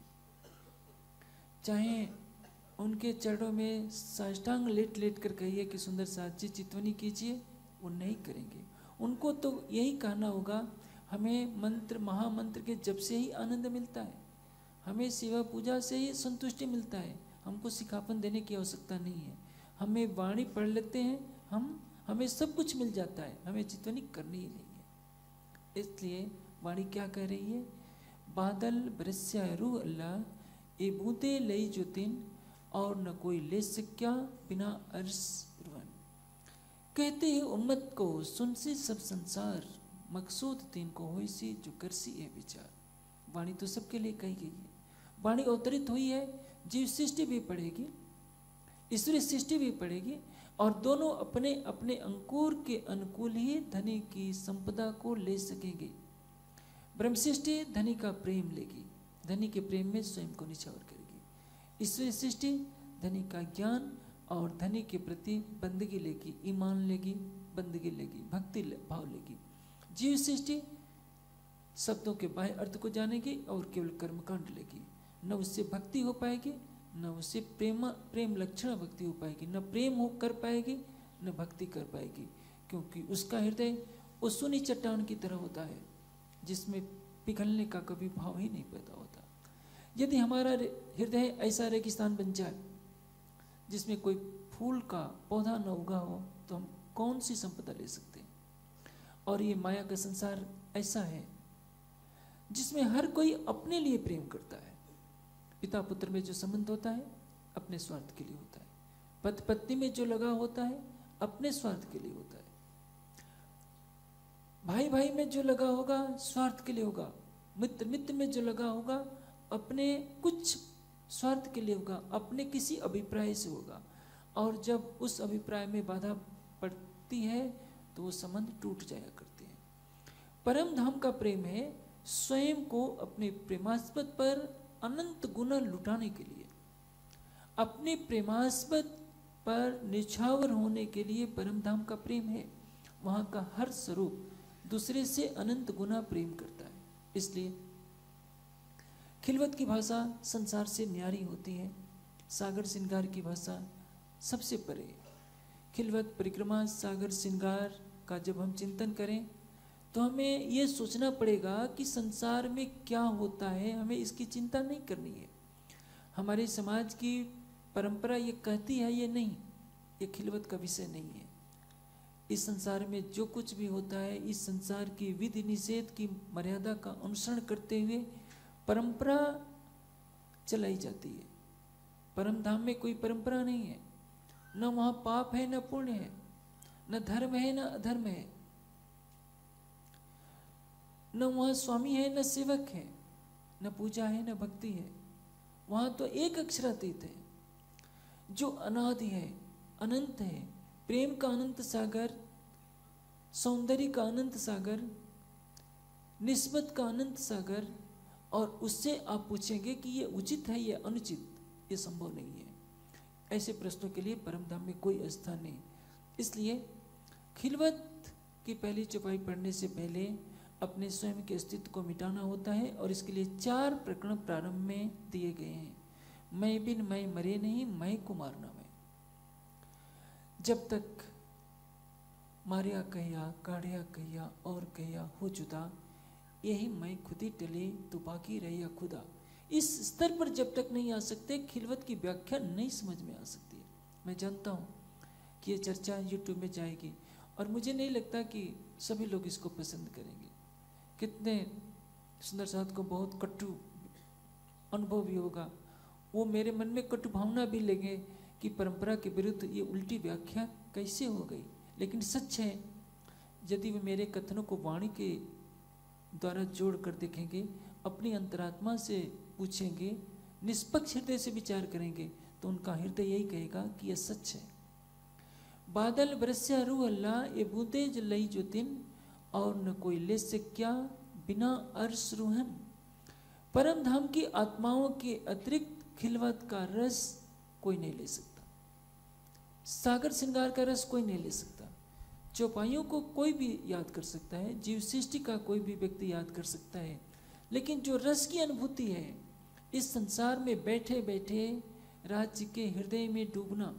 चाहे उनके चरणों में साष्टांग लेट लेट कर कहिए कि सुंदर साथ जी चितवनी कीजिए, वो नहीं करेंगे। उनको तो यही कहना होगा, हमें मंत्र महामंत्र के जप से ही आनंद मिलता है, हमें सेवा पूजा से ही संतुष्टि मिलता है, हमको सिखापन देने की आवश्यकता नहीं है। हमें वाणी पढ़ लेते हैं, हम हमें सब कुछ मिल जाता है, हमें चितवनी करनी ही नहीं है। इसलिए वाणी क्या कह रही है? बादल बरस्या रू अल्लाह ए बूंदे लई जुतिन, और न कोई ले सक्या बिना अर्श रुहन। कहते हैं उम्मत को सुनसी सब संसार, मकसूद तीन को होई सी जो करसी है विचार। वाणी तो सबके लिए कही गई है, वाणी अवतरित हुई है, जीव सृष्टि भी पढ़ेगी, ईश्वरीय सृष्टि भी पढ़ेगी, और दोनों अपने अपने अंकुर के अनुकूल ही धनी की संपदा को ले सकेंगे। ब्रह्म सृष्टि धनी का प्रेम लेगी, धनी के प्रेम में स्वयं को निछावर करेगी। ईश्वरीय सृष्टि धनी का ज्ञान और धनी के प्रति बंदगी लेगी, ईमान लेगी, बंदगी लेगी, भक्ति भाव लेगी। जीव सृष्टि शब्दों के बाह्य अर्थ को जानेगी और केवल कर्मकांड लेगी। न उससे भक्ति हो पाएगी, न उससे प्रेम प्रेम लक्षण भक्ति हो पाएगी, न प्रेम हो कर पाएगी, न भक्ति कर पाएगी, क्योंकि उसका हृदय उस सुनी चट्टान की तरह होता है जिसमें पिघलने का कभी भाव ही नहीं पैदा होता। यदि हमारा हृदय ऐसा रेगिस्तान बन जाए जिसमें कोई फूल का पौधा न उगा हो, तो हम कौन सी संपदा ले सकते हैं? और ये माया का संसार ऐसा है जिसमें हर कोई अपने लिए प्रेम करता है। पिता पुत्र में जो संबंध होता है अपने स्वार्थ के लिए होता है, पति पत्नी में जो लगाव होता है अपने स्वार्थ के लिए होता है, भाई भाई में जो लगा होगा स्वार्थ के लिए होगा, मित्र मित्र में जो लगा होगा अपने कुछ स्वार्थ के लिए होगा, अपने किसी अभिप्राय से होगा। और जब उस अभिप्राय में बाधा पड़ती है तो वो संबंध टूट जाया करते हैं। परम धाम का प्रेम है स्वयं को अपने प्रेमास्पद पर अनंत गुना लुटाने के लिए, अपने प्रेमास्पद पर निछावर होने के लिए परम धाम का प्रेम है। वहाँ का हर स्वरूप दूसरे से अनंत गुना प्रेम करता है। इसलिए खिलवत की भाषा संसार से न्यारी होती है, सागर श्रृंगार की भाषा सबसे परे। खिलवत परिक्रमा सागर श्रृंगार का जब हम चिंतन करें तो हमें ये सोचना पड़ेगा कि संसार में क्या होता है, हमें इसकी चिंता नहीं करनी है। हमारे समाज की परंपरा ये कहती है ये नहीं, ये खिलवत का विषय नहीं है। इस संसार में जो कुछ भी होता है, इस संसार की विधि निषेध की मर्यादा का अनुसरण करते हुए परंपरा चलाई जाती है। परम धाम में कोई परंपरा नहीं है, न वहाँ पाप है न पुण्य है, न धर्म है न अधर्म है, न वहाँ स्वामी है न सेवक है, न पूजा है न भक्ति है। वहां तो एक अक्षरातीत है जो अनादि है, अनंत है, प्रेम का अनंत सागर, सौंदर्य का अनंत सागर, निस्बत का अनंत सागर। और उससे आप पूछेंगे कि ये उचित है या अनुचित, ये संभव नहीं है। ऐसे प्रश्नों के लिए परम धाम में कोई स्थान नहीं। इसलिए खिलवत की पहली चौपाई पढ़ने से पहले अपने स्वयं के अस्तित्व को मिटाना होता है, और इसके लिए चार प्रकरण प्रारंभ में दिए गए हैं। मैं बिन मैं मरे नहीं, मैं को मारना मैं। जब तक मारिया कहिया, काढ़िया कहिया और कहिया हो जुदा, यही मैं खुदी टले तो बाकी रहिया खुदा। इस स्तर पर जब तक नहीं आ सकते, खिलवत की व्याख्या नहीं समझ में आ सकती है। मैं जानता हूँ कि ये चर्चा यूट्यूब में जाएगी, और मुझे नहीं लगता कि सभी लोग इसको पसंद करेंगे। कितने सुंदर साथ को बहुत कटु अनुभव भी होगा, वो मेरे मन में कटु भावना भी लगे कि परंपरा के विरुद्ध ये उल्टी व्याख्या कैसे हो गई। लेकिन सच है, यदि वे मेरे कथनों को वाणी के द्वारा जोड़ कर देखेंगे, अपनी अंतरात्मा से पूछेंगे, निष्पक्ष हृदय से विचार करेंगे, तो उनका हृदय यही कहेगा कि यह सच है। बादल बरस्या रू अल्लाह, ये बूंदे जलई जो दिन, और न कोई ले से क्या बिना अर्श रूहन। परम धाम की आत्माओं के अतिरिक्त खिलवत का रस कोई नहीं ले सकता, सागर श्रृंगार का रस कोई नहीं ले सकता। चौपाइयों को कोई भी याद कर सकता है, जीव सृष्टि का कोई भी व्यक्ति याद कर सकता है, लेकिन जो रस की अनुभूति है, इस संसार में बैठे बैठे राज्य के हृदय में डूबना,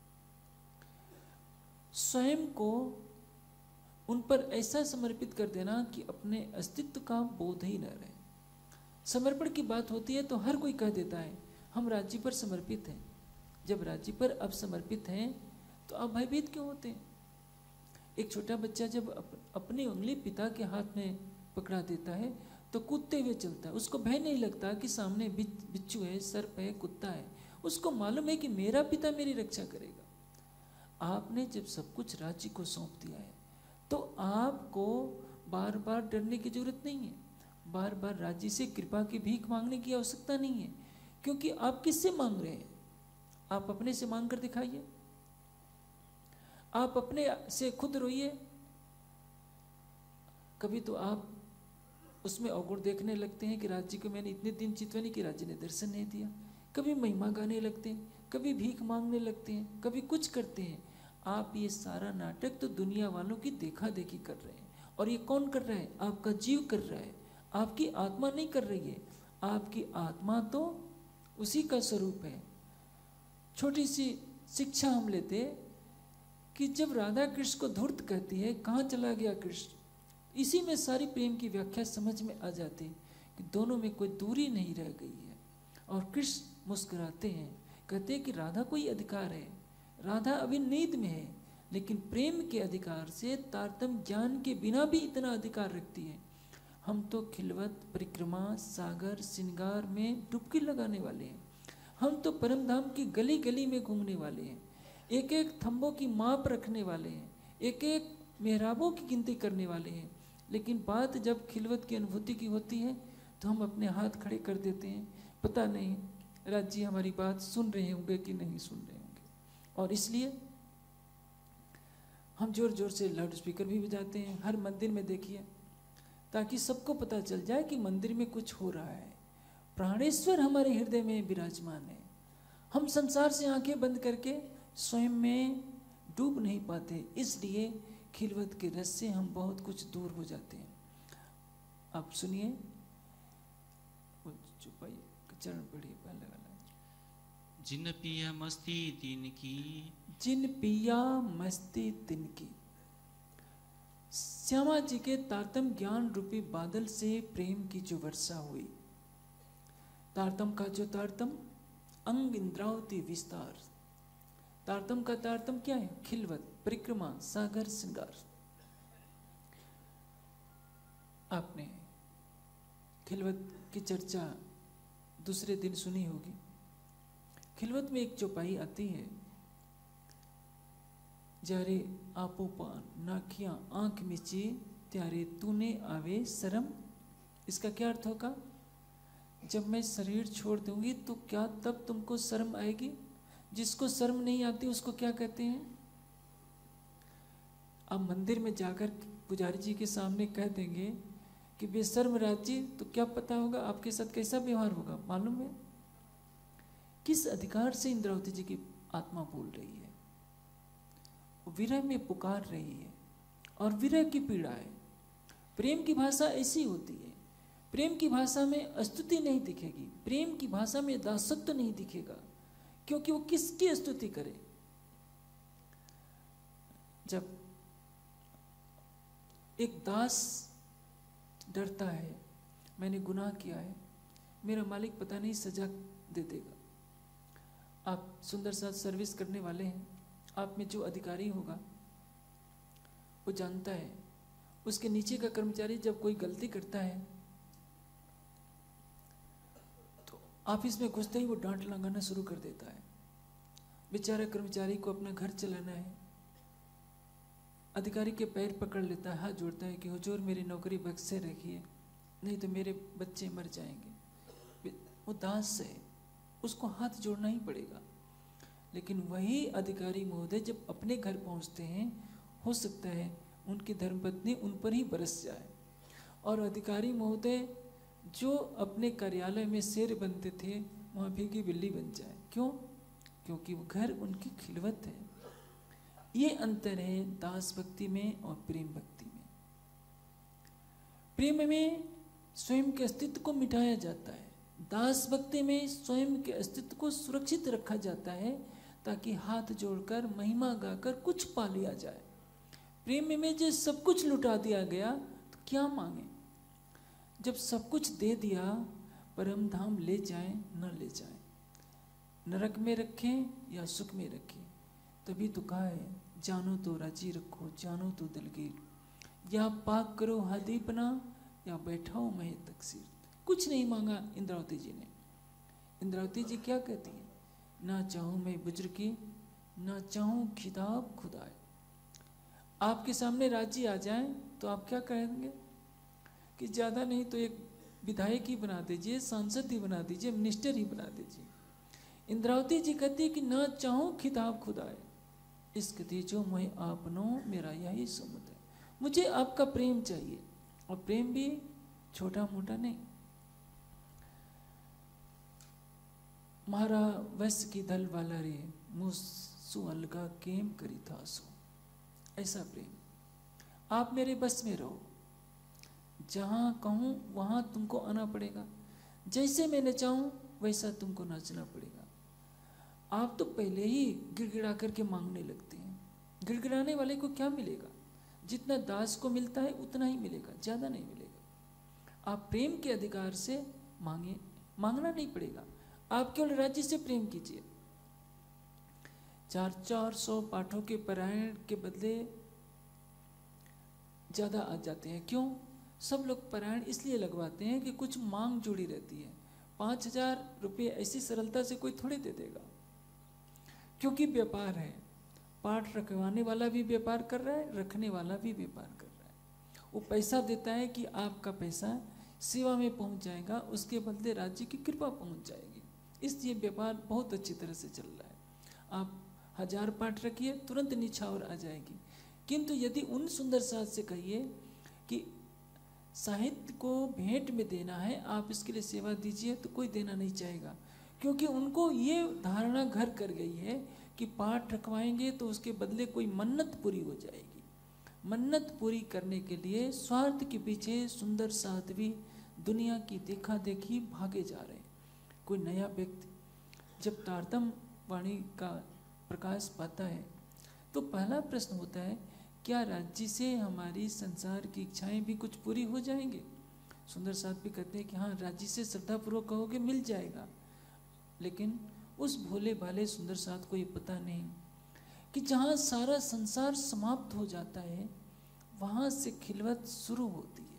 स्वयं को उन पर ऐसा समर्पित कर देना कि अपने अस्तित्व का बोध ही न रहे। समर्पण की बात होती है तो हर कोई कह देता है हम राज्य पर समर्पित हैं। जब राज्य पर अब समर्पित हैं तो आप भयभीत क्यों होते हैं? एक छोटा बच्चा जब अप, अपनी उंगली पिता के हाथ में पकड़ा देता है तो कूदते हुए चलता है। उसको भय नहीं लगता कि सामने बिच्छू है, सर्प है, कुत्ता है। उसको मालूम है कि मेरा पिता मेरी रक्षा करेगा। आपने जब सब कुछ राज्य को सौंप दिया है तो आपको बार बार डरने की जरूरत नहीं है, बार बार राज्य से कृपा की भीख मांगने की आवश्यकता नहीं है। क्योंकि आप किससे मांग रहे हैं? आप अपने से मांग कर दिखाइए, आप अपने से खुद रोइए। कभी तो आप उसमें अवगुण देखने लगते हैं कि राज्य को मैंने इतने दिन चितवनी की, राज्य ने दर्शन नहीं दिया। कभी महिमा गाने लगते हैं, कभी भीख मांगने लगते हैं, कभी कुछ करते हैं। आप ये सारा नाटक तो दुनिया वालों की देखा देखी कर रहे हैं। और ये कौन कर रहा है? आपका जीव कर रहा है, आपकी आत्मा नहीं कर रही है। आपकी आत्मा तो उसी का स्वरूप है। छोटी सी शिक्षा हम लेते कि जब राधा कृष्ण को धूर्त कहती है, कहाँ चला गया कृष्ण, इसी में सारी प्रेम की व्याख्या समझ में आ जाती कि दोनों में कोई दूरी नहीं रह गई है। और कृष्ण मुस्कुराते हैं, कहते हैं कि राधा कोई अधिकार है, राधा अभी नींद में है, लेकिन प्रेम के अधिकार से तारतम्य ज्ञान के बिना भी इतना अधिकार रखती है। हम तो खिलवत, परिक्रमा, सागर, श्रृंगार में डुबकी लगाने वाले हैं। हम तो परम धाम की गली गली में घूमने वाले हैं, एक एक थंबों की माप रखने वाले हैं, एक एक मेहराबों की गिनती करने वाले हैं। लेकिन बात जब खिलवत की अनुभूति की होती है तो हम अपने हाथ खड़े कर देते हैं। पता नहीं राज्य हमारी बात सुन रहे होंगे कि नहीं सुन रहे होंगे, और इसलिए हम जोर जोर से लाउड स्पीकर भी बजाते हैं हर मंदिर में। देखिए, ताकि सबको पता चल जाए कि मंदिर में कुछ हो रहा है। प्राणेश्वर हमारे हृदय में विराजमान है। हम संसार से आंखें बंद करके स्वयं में डूब नहीं पाते, इसलिए खिलवत के रस से हम बहुत कुछ दूर हो जाते हैं। आप सुनिए, चुपाई चरण पढ़िए पहले वाला। जिन पिया मस्ती तिनकी, जिन पिया मस्ती तिनकी। श्यामा जी के तारतम ज्ञान रूपी बादल से प्रेम की जो वर्षा हुई, तारतम का जो तारतम, अंग इंद्रावती विस्तार। तारतम का तारतम क्या है? खिलवत, परिक्रमा, सागर, श्रृंगार। आपने खिलवत की चर्चा दूसरे दिन सुनी होगी। खिलवत में एक चौपाई आती है, जारे आपो पान नाखियां आंख मिची, त्यारे तूने आवे शर्म। इसका क्या अर्थ होगा? जब मैं शरीर छोड़ दूंगी तो क्या तब तुमको शर्म आएगी? जिसको शर्म नहीं आती उसको क्या कहते हैं? आप मंदिर में जाकर पुजारी जी के सामने कह देंगे कि बेशर्म राज जी, तो क्या पता होगा आपके साथ कैसा व्यवहार होगा? मालूम है किस अधिकार से इंद्रावती जी की आत्मा बोल रही है? विरह में पुकार रही है और विरह की पीड़ा है। प्रेम की भाषा ऐसी होती है। प्रेम की भाषा में स्तुति नहीं दिखेगी, प्रेम की भाषा में दासत्व नहीं दिखेगा, क्योंकि वो किसकी स्तुति करे? जब एक दास डरता है, मैंने गुनाह किया है, मेरा मालिक पता नहीं सजा दे देगा। आप सुंदर साथ सर्विस करने वाले हैं, आप में जो अधिकारी होगा वो जानता है उसके नीचे का कर्मचारी जब कोई गलती करता है तो ऑफिस में घुसते ही वो डांट लगाना शुरू कर देता है। बेचारा कर्मचारी को अपना घर चलाना है, अधिकारी के पैर पकड़ लेता है, हाथ जोड़ता है कि हुजूर मेरी नौकरी बख्शे रखिए, नहीं तो मेरे बच्चे मर जाएंगे। वो दास है, उसको हाथ जोड़ना ही पड़ेगा। लेकिन वही अधिकारी महोदय जब अपने घर पहुंचते हैं, हो सकता है उनकी धर्मपत्नी उन पर ही बरस जाए और अधिकारी महोदय जो अपने कार्यालय में शेर बनते थे वहाँ भीगी बिल्ली बन जाए। क्यों? क्योंकि वो घर उनकी खिलवत है। ये अंतर है दास भक्ति में और प्रेम भक्ति में। प्रेम में स्वयं के अस्तित्व को मिटाया जाता है, दास भक्ति में स्वयं के अस्तित्व को सुरक्षित रखा जाता है ताकि हाथ जोड़कर महिमा गाकर कुछ पा लिया जाए। प्रेम में जो सब कुछ लुटा दिया गया तो क्या मांगे? जब सब कुछ दे दिया, परम धाम ले जाए न ले जाए, नरक में रखें या सुख में रखें, तभी तो कहा है जानो तो राजी रखो, जानो तो दलगीर, या पाक करो हदीपना या बैठाओ महे तकसीर। कुछ नहीं मांगा इंद्रावती जी ने। इंद्रावती जी क्या कहती है? ना चाहूँ मैं बुजुर्गी, ना चाहूँ खिताब खुदाए। आपके सामने राज्य आ जाए तो आप क्या कहेंगे कि ज़्यादा नहीं तो एक विधायक ही बना दीजिए, सांसद ही बना दीजिए, मिनिस्टर ही बना दीजिए। इंद्रावती जी कहती है कि ना चाहूँ खिताब खुदाए, इश्क दीजो मुझे आपनो मेरा यही समुद है। मुझे आपका प्रेम चाहिए, और प्रेम भी छोटा मोटा नहीं। मारा वैस की दल वाला रे मुसु अलगा केम करी था सो। ऐसा प्रेम। आप मेरे बस में रहो, जहाँ कहूँ वहाँ तुमको आना पड़ेगा, जैसे मैं नचाऊँ वैसा तुमको नाचना पड़ेगा। आप तो पहले ही गिड़गिड़ा करके मांगने लगते हैं। गिड़गिड़ाने वाले को क्या मिलेगा? जितना दास को मिलता है उतना ही मिलेगा, ज़्यादा नहीं मिलेगा। आप प्रेम के अधिकार से मांगे, मांगना नहीं पड़ेगा, आप केवल राज्य से प्रेम कीजिए। चार चार सौ पाठों के पारायण के बदले ज़्यादा आ जाते हैं। क्यों? सब लोग पारायण इसलिए लगवाते हैं कि कुछ मांग जुड़ी रहती है। पाँच हजार रुपये ऐसी सरलता से कोई थोड़े दे देगा, क्योंकि व्यापार है। पाठ रखवाने वाला भी व्यापार कर रहा है, रखने वाला भी व्यापार कर रहा है। वो पैसा देता है कि आपका पैसा सेवा में पहुंच जाएगा, उसके बदले राज्य की कृपा पहुंच जाएगी। इसलिए व्यापार बहुत अच्छी तरह से चल रहा है। आप हजार पाठ रखिए, तुरंत निछावर आ जाएगी। किंतु यदि उन सुंदर साथ से कहिए कि साहित्य को भेंट में देना है, आप इसके लिए सेवा दीजिए, तो कोई देना नहीं चाहेगा, क्योंकि उनको ये धारणा घर कर गई है कि पाठ रखवाएंगे तो उसके बदले कोई मन्नत पूरी हो जाएगी। मन्नत पूरी करने के लिए स्वार्थ के पीछे सुंदर साध्वी दुनिया की देखा देखी भागे जा रहे हैं। कोई नया व्यक्ति जब तारतम वाणी का प्रकाश पाता है तो पहला प्रश्न होता है, क्या राज्य से हमारी संसार की इच्छाएं भी कुछ पूरी हो जाएंगे? सुंदर साथ भी कहते हैं कि हाँ, राज्य से श्रद्धापूर्वक कहोगे मिल जाएगा। लेकिन उस भोले भाले सुंदर साथ को ये पता नहीं कि जहाँ सारा संसार समाप्त हो जाता है वहाँ से खिलवत शुरू होती है,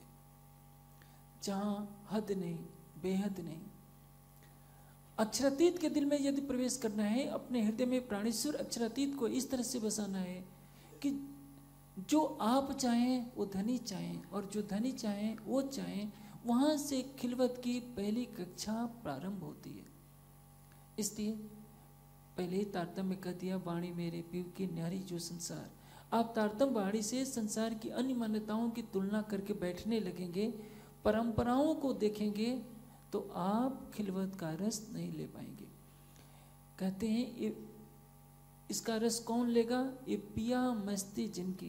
जहाँ हद नहीं, बेहद नहीं। अक्षरातीत के दिल में यदि प्रवेश करना है, अपने हृदय में प्राणेश्वर अक्षरातीत को इस तरह से बसाना है कि जो आप चाहें वो धनी चाहें, और जो धनी चाहें वो चाहें वहाँ से खिलवत की पहली कक्षा प्रारंभ होती है। इसलिए पहले ही तारतम्य कह दिया, वाणी मेरे पीव की न्यारी जो संसार। आप तारतम्य वाणी से संसार की अन्य मान्यताओं की तुलना करके बैठने लगेंगे, परंपराओं को देखेंगे, तो आप खिलवत का रस नहीं ले पाएंगे। कहते हैं ये इसका रस कौन लेगा? ये पिया मस्ती जिनकी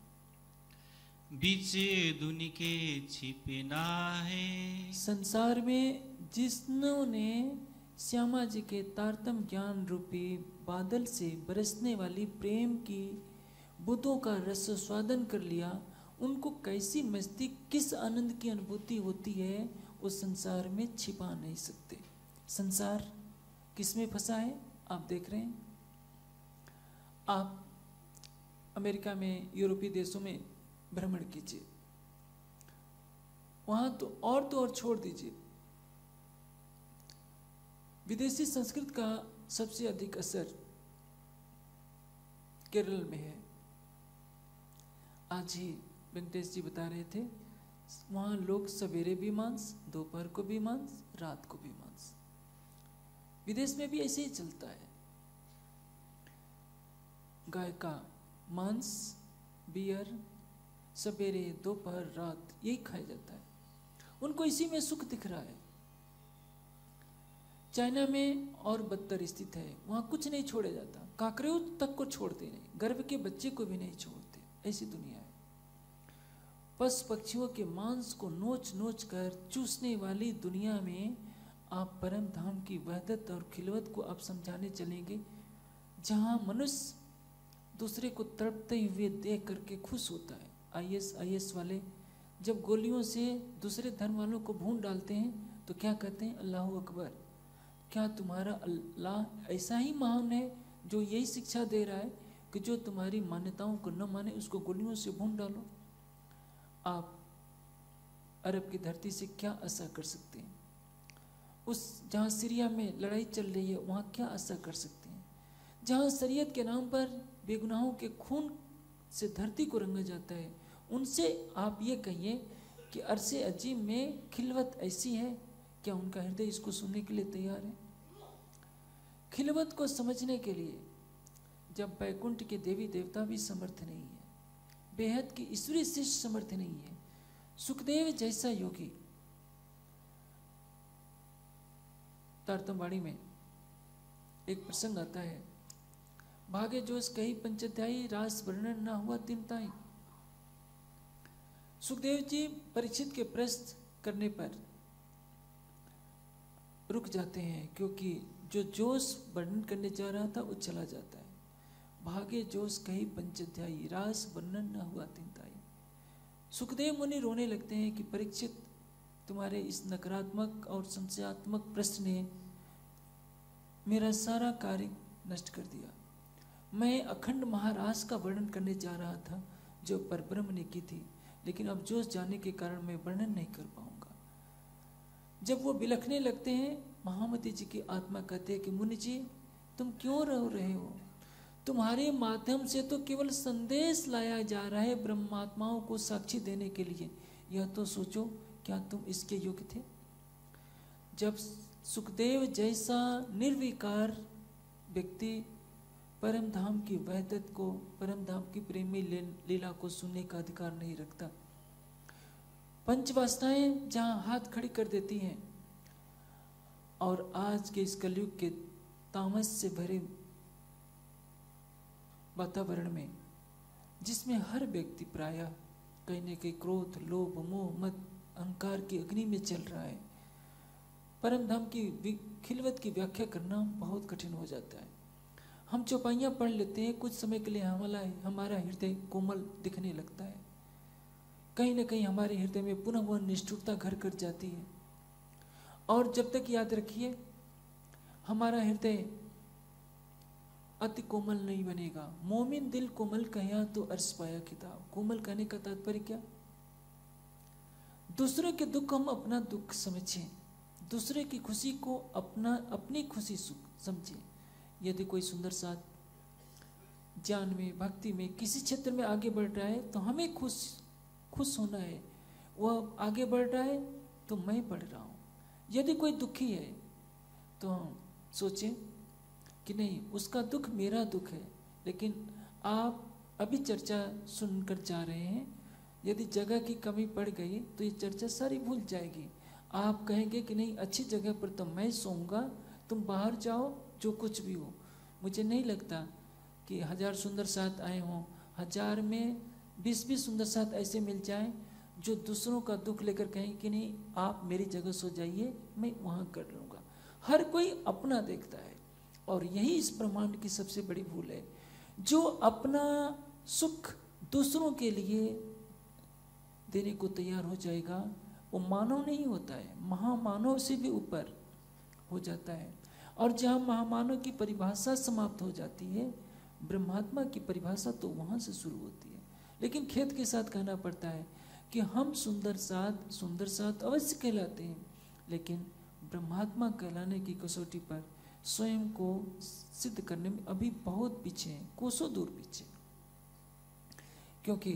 बीचे दुनि के छिपे ना है। संसार में जिन्होंने श्यामा जी के तारतम ज्ञान रूपी बादल से बरसने वाली प्रेम की बुद्धों का रस स्वादन कर लिया, उनको कैसी मस्ती, किस आनंद की अनुभूति होती है, उस संसार में छिपा नहीं सकते। संसार किस में फंसा है आप देख रहे हैं। आप अमेरिका में, यूरोपीय देशों में भ्रमण कीजिए, वहां तो और तो और छोड़ दीजिए, विदेशी संस्कृत का सबसे अधिक असर केरल में है। आज ही वेंकटेश जी बता रहे थे, वहां लोग सवेरे भी मांस, दोपहर को भी मांस, रात को भी मांस। विदेश में भी ऐसे ही चलता है। गाय का मांस, बियर, सवेरे दोपहर रात यही खाया जाता है। उनको इसी में सुख दिख रहा है। चाइना में और बदतर स्थिति है, वहां कुछ नहीं छोड़ा जाता, काकरोच तक को छोड़ते नहीं, गर्भ के बच्चे को भी नहीं छोड़ते। ऐसी दुनिया है। पशु पक्षियों के मांस को नोच नोच कर चूसने वाली दुनिया में आप परम धाम की वहदत और खिलवत को आप समझाने चलेंगे, जहां मनुष्य दूसरे को तड़पते हुए देख करके खुश होता है। आई एस आई एस वाले जब गोलियों से दूसरे धर्म वालों को भून डालते हैं तो क्या कहते हैं? अल्लाह अकबर। क्या तुम्हारा अल्लाह ऐसा ही महान है जो यही शिक्षा दे रहा है कि जो तुम्हारी मान्यताओं को न माने उसको गोलियों से भून डालो? आप अरब की धरती से क्या आशा कर सकते हैं? उस जहाँ सीरिया में लड़ाई चल रही है वहाँ क्या आशा कर सकते हैं? जहाँ शरीयत के नाम पर बेगुनाहों के खून से धरती को रंगा जाता है, उनसे आप ये कहिए कि अरसे अजीम में खिलवत ऐसी है, क्या उनका हृदय इसको सुनने के लिए तैयार है? खिलवत को समझने के लिए जब बैकुंठ के देवी देवता भी समर्थ नहीं है, बेहद की ईश्वरीय शिष्य समर्थ नहीं है, सुखदेव जैसा योगी, तारतमवाणी में एक प्रसंग आता है, भागे जोश कही पंचाध्यायी, रास वर्णन ना हुआ तिनताई। सुखदेव जी परीक्षित के प्रश्न करने पर रुक जाते हैं, क्योंकि जो जोश वर्णन करने जा रहा था वो चला जाता है। भागे जोश कही पंचाध्यायी, रास वर्णन न हुआ तिनताई। सुखदेव मुनि रोने लगते हैं कि परीक्षित, तुम्हारे इस नकारात्मक और संशयात्मक प्रश्न ने मेरा सारा कार्य नष्ट कर दिया। मैं अखंड महारास का वर्णन करने जा रहा था जो परब्रह्म ने की थी, लेकिन अब जोश जाने के कारण मैं वर्णन नहीं कर पाऊंगा। जब वो बिलखने लगते हैं, महामती जी की आत्मा कहते हैं कि मुनि जी तुम क्यों रो रहे हो? तुम्हारे माध्यम से तो केवल संदेश लाया जा रहा है ब्रह्मात्माओं को साक्षी देने के लिए। यह तो सोचो, क्या तुम इसके योग्य थे? जब सुखदेव जैसा निर्विकार व्यक्ति परम धाम की वहदत को, परम धाम की प्रेमी लीला को सुनने का अधिकार नहीं रखता। पंचवासनाएं जहां हाथ खड़ी कर देती हैं, और आज के इस कलयुग के तामस से भरे वातावरण में, जिसमें हर व्यक्ति प्रायः कहीं न कहीं क्रोध, लोभ, मोह, मद, अहंकार की अग्नि में चल रहा है, परम धाम की खिलवत की व्याख्या करना बहुत कठिन हो जाता है। हम चौपाइयाँ पढ़ लेते हैं, कुछ समय के लिए हमारा हमारा हृदय कोमल दिखने लगता है, कहीं न कहीं हमारे हृदय में पुनः वह निष्ठुरता घर कर जाती है। और जब तक याद रखिए, हमारा हृदय अति कोमल नहीं बनेगा। मोमिन दिल कोमल कहा तो अर्श पाया खिताब। कोमल कहने का तात्पर्य क्या? दूसरे के दुख हम अपना दुख समझें, दूसरे की खुशी को अपना अपनी खुशी समझें। यदि कोई सुंदर साथ ज्ञान में, भक्ति में, किसी क्षेत्र में आगे बढ़ रहा है तो हमें खुश खुश होना है। वह आगे बढ़ रहा है तो मैं बढ़ रहा हूँ। यदि कोई दुखी है तो हम सोचें कि नहीं, उसका दुख मेरा दुख है। लेकिन आप अभी चर्चा सुनकर जा रहे हैं, यदि जगह की कमी पड़ गई तो ये चर्चा सारी भूल जाएगी। आप कहेंगे कि नहीं, अच्छी जगह पर तो मैं सोऊंगा, तुम बाहर जाओ, जो कुछ भी हो। मुझे नहीं लगता कि हजार सुंदर साथ आए हों, हजार में बीस बीस सुंदर साथ ऐसे मिल जाएं जो दूसरों का दुख लेकर कहें कि नहीं, आप मेरी जगह सो जाइए, मैं वहाँ कर लूँगा। हर कोई अपना देखता है, और यही इस ब्रह्मांड की सबसे बड़ी भूल है। जो अपना सुख दूसरों के लिए देने को तैयार हो जाएगा, वो मानव नहीं होता है, महामानव से भी ऊपर हो जाता है। और जहाँ महामानव की परिभाषा समाप्त हो जाती है, ब्रह्मात्मा की परिभाषा तो वहाँ से शुरू होती है। लेकिन खेद के साथ कहना पड़ता है कि हम सुंदर साथ सुंदर साथ अवश्य कहलाते हैं, लेकिन ब्रह्मात्मा कहलाने की कसौटी पर स्वयं को सिद्ध करने में अभी बहुत पीछे हैं, कोसों दूर पीछे। क्योंकि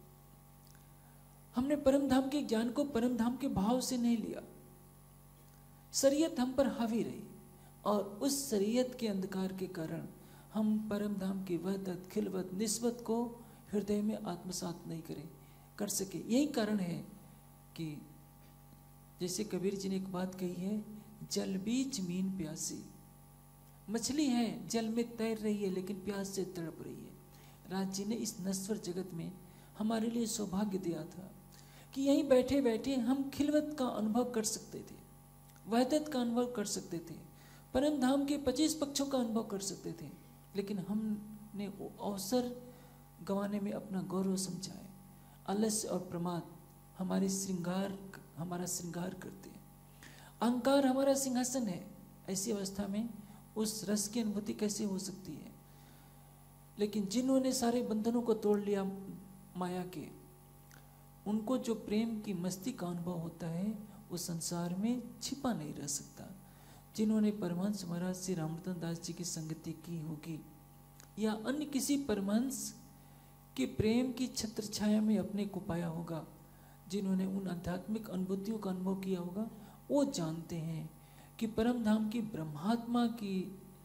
हमने परम धाम के ज्ञान को परम धाम के भाव से नहीं लिया। शरीयत हम पर हावी रही, और उस शरीयत के अंधकार के कारण हम परम धाम की वहदत, खिलवत, निस्बत को हृदय में आत्मसात नहीं करें कर सके। यही कारण है कि जैसे कबीर जी ने एक बात कही है, जल बीच मीन प्यासी। मछली है, जल में तैर रही है, लेकिन प्यास से तड़प रही है। राज जी ने इस नश्वर जगत में हमारे लिए सौभाग्य दिया था कि यहीं बैठे बैठे हम खिलवत का अनुभव कर सकते थे, वहदत का अनुभव कर सकते थे, परम धाम के पच्चीस पक्षों का अनुभव कर सकते थे। लेकिन हमने वो अवसर गंवाने में अपना गौरव समझा है। आलस्य और प्रमाद हमारे श्रृंगार हमारा श्रृंगार करते हैं। अहंकार हमारा सिंहासन है। ऐसी अवस्था में उस रस की अनुभूति कैसे हो सकती है? लेकिन जिन्होंने सारे बंधनों को तोड़ लिया माया के, उनको जो प्रेम की मस्ती का अनुभव होता है वो संसार में छिपा नहीं रह सकता। जिन्होंने परमहंस महाराज श्री रामरतन दास जी की संगति की होगी, या अन्य किसी परमहंस के प्रेम की छत्र छाया में अपने को पाया होगा, जिन्होंने उन आध्यात्मिक अनुभूतियों का अनुभव किया होगा, वो जानते हैं कि परम धाम की ब्रह्मात्मा की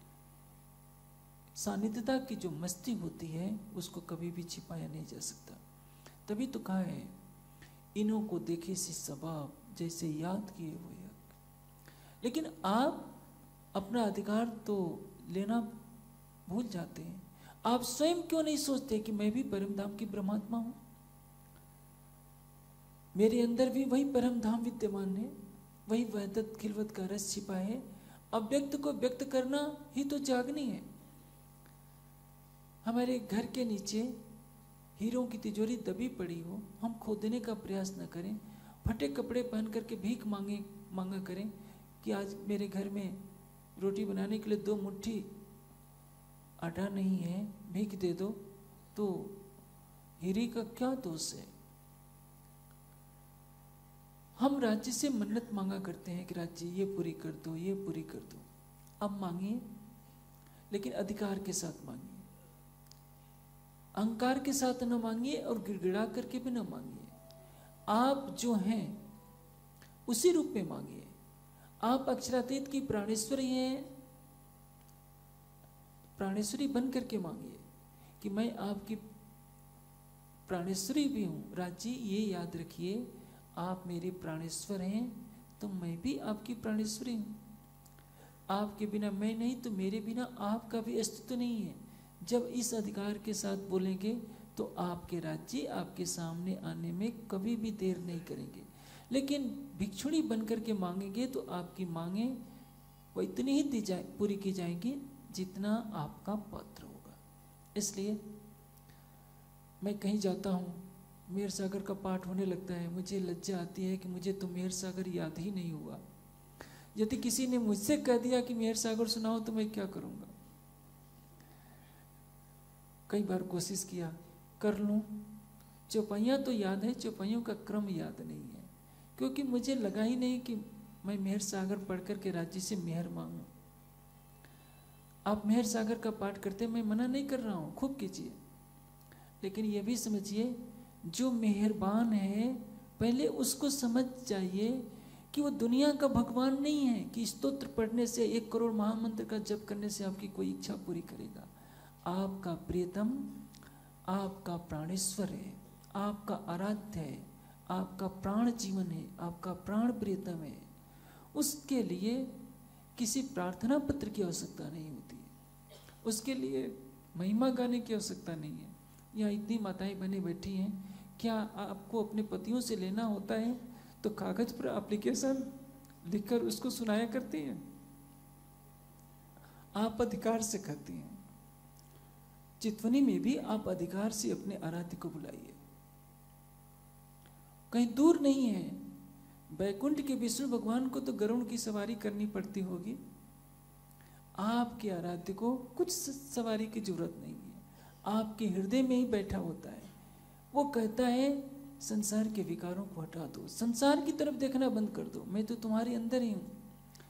सानिध्यता की जो मस्ती होती है उसको कभी भी छिपाया नहीं जा सकता। तभी तो कहा है, इन्हों को देखे सी सबाब जैसे याद किए वो यज्ञ। लेकिन आप अपना अधिकार तो लेना भूल जाते हैं। आप स्वयं क्यों नहीं सोचते कि मैं भी परम धाम की ब्रह्मात्मा हूं, मेरे अंदर भी वही परम धाम विद्यमान है, वही वहदत खिलवत का रस छिपा है। अव्यक्त को व्यक्त करना ही तो जागनी है। हमारे घर के नीचे हीरों की तिजोरी दबी पड़ी हो, हम खोदने का प्रयास न करें, फटे कपड़े पहन करके भीख मांगे मांगा करें कि आज मेरे घर में रोटी बनाने के लिए दो मुट्ठी आटा नहीं है, भीख दे दो, तो हीरे का क्या दोष है? हम राज्य से मन्नत मांगा करते हैं कि राज्य ये पूरी कर दो, ये पूरी कर दो। अब मांगिए, लेकिन अधिकार के साथ मांगिए, अहंकार के साथ न मांगिए और गिड़गिड़ा करके भी न मांगिए। आप जो हैं उसी रूप में मांगिए। आप अक्षरातीत की प्राणेश्वरी हैं, प्राणेश्वरी बन करके मांगिए कि मैं आपकी प्राणेश्वरी भी हूं। राज्य ये याद रखिए, आप मेरे प्राणेश्वर हैं तो मैं भी आपकी प्राणेश्वरी हूं। आपके बिना मैं नहीं तो मेरे बिना आपका भी अस्तित्व नहीं है। जब इस अधिकार के साथ बोलेंगे तो आपके राज्य आपके सामने आने में कभी भी देर नहीं करेंगे। लेकिन भिक्षुणी बनकर के मांगेंगे तो आपकी मांगे वो इतनी ही दी जाए पूरी की जाएंगी जितना आपका पात्र होगा। इसलिए मैं कहीं जाता हूँ, मेहर सागर का पाठ होने लगता है, मुझे लज्जा आती है कि मुझे तो मेहर सागर याद ही नहीं हुआ। यदि किसी ने मुझसे कह दिया कि मेहर सागर सुनाओ तो मैं क्या करूँगा? कई बार कोशिश किया कर लूँ, चौपाइयाँ तो याद है, चौपाइयों का क्रम याद नहीं है, क्योंकि मुझे लगा ही नहीं कि मैं मेहर सागर पढ़ कर के राज्य से मेहर मांगूं। आप मेहर सागर का पाठ करते, मैं मना नहीं कर रहा हूँ, खूब कीजिए, लेकिन ये भी समझिए जो मेहरबान है पहले उसको समझ जाइए कि वो दुनिया का भगवान नहीं है कि स्तोत्र पढ़ने से, एक करोड़ महामंत्र का जप करने से आपकी कोई इच्छा पूरी करेगा। आपका प्रियतम आपका प्राणेश्वर है, आपका आराध्य है, आपका प्राण जीवन है, आपका प्राण प्रियतम है। उसके लिए किसी प्रार्थना पत्र की आवश्यकता नहीं होती है, उसके लिए महिमा गाने की आवश्यकता नहीं है। यहाँ इतनी माताएं बहनें बैठी हैं, क्या आपको अपने पतियों से लेना होता है तो कागज पर एप्लीकेशन लिखकर उसको सुनाया करती हैं? आप अधिकार से करती हैं। चितवनी में भी आप अधिकार से अपने आराध्य को बुलाइए। कहीं दूर नहीं है, बैकुंठ के विष्णु भगवान को तो गरुड़ की सवारी करनी पड़ती होगी, आपके आराध्य को कुछ सवारी की जरूरत नहीं है, आपके हृदय में ही बैठा होता है। वो कहता है संसार के विकारों को हटा दो, संसार की तरफ देखना बंद कर दो, मैं तो तुम्हारे अंदर ही हूं।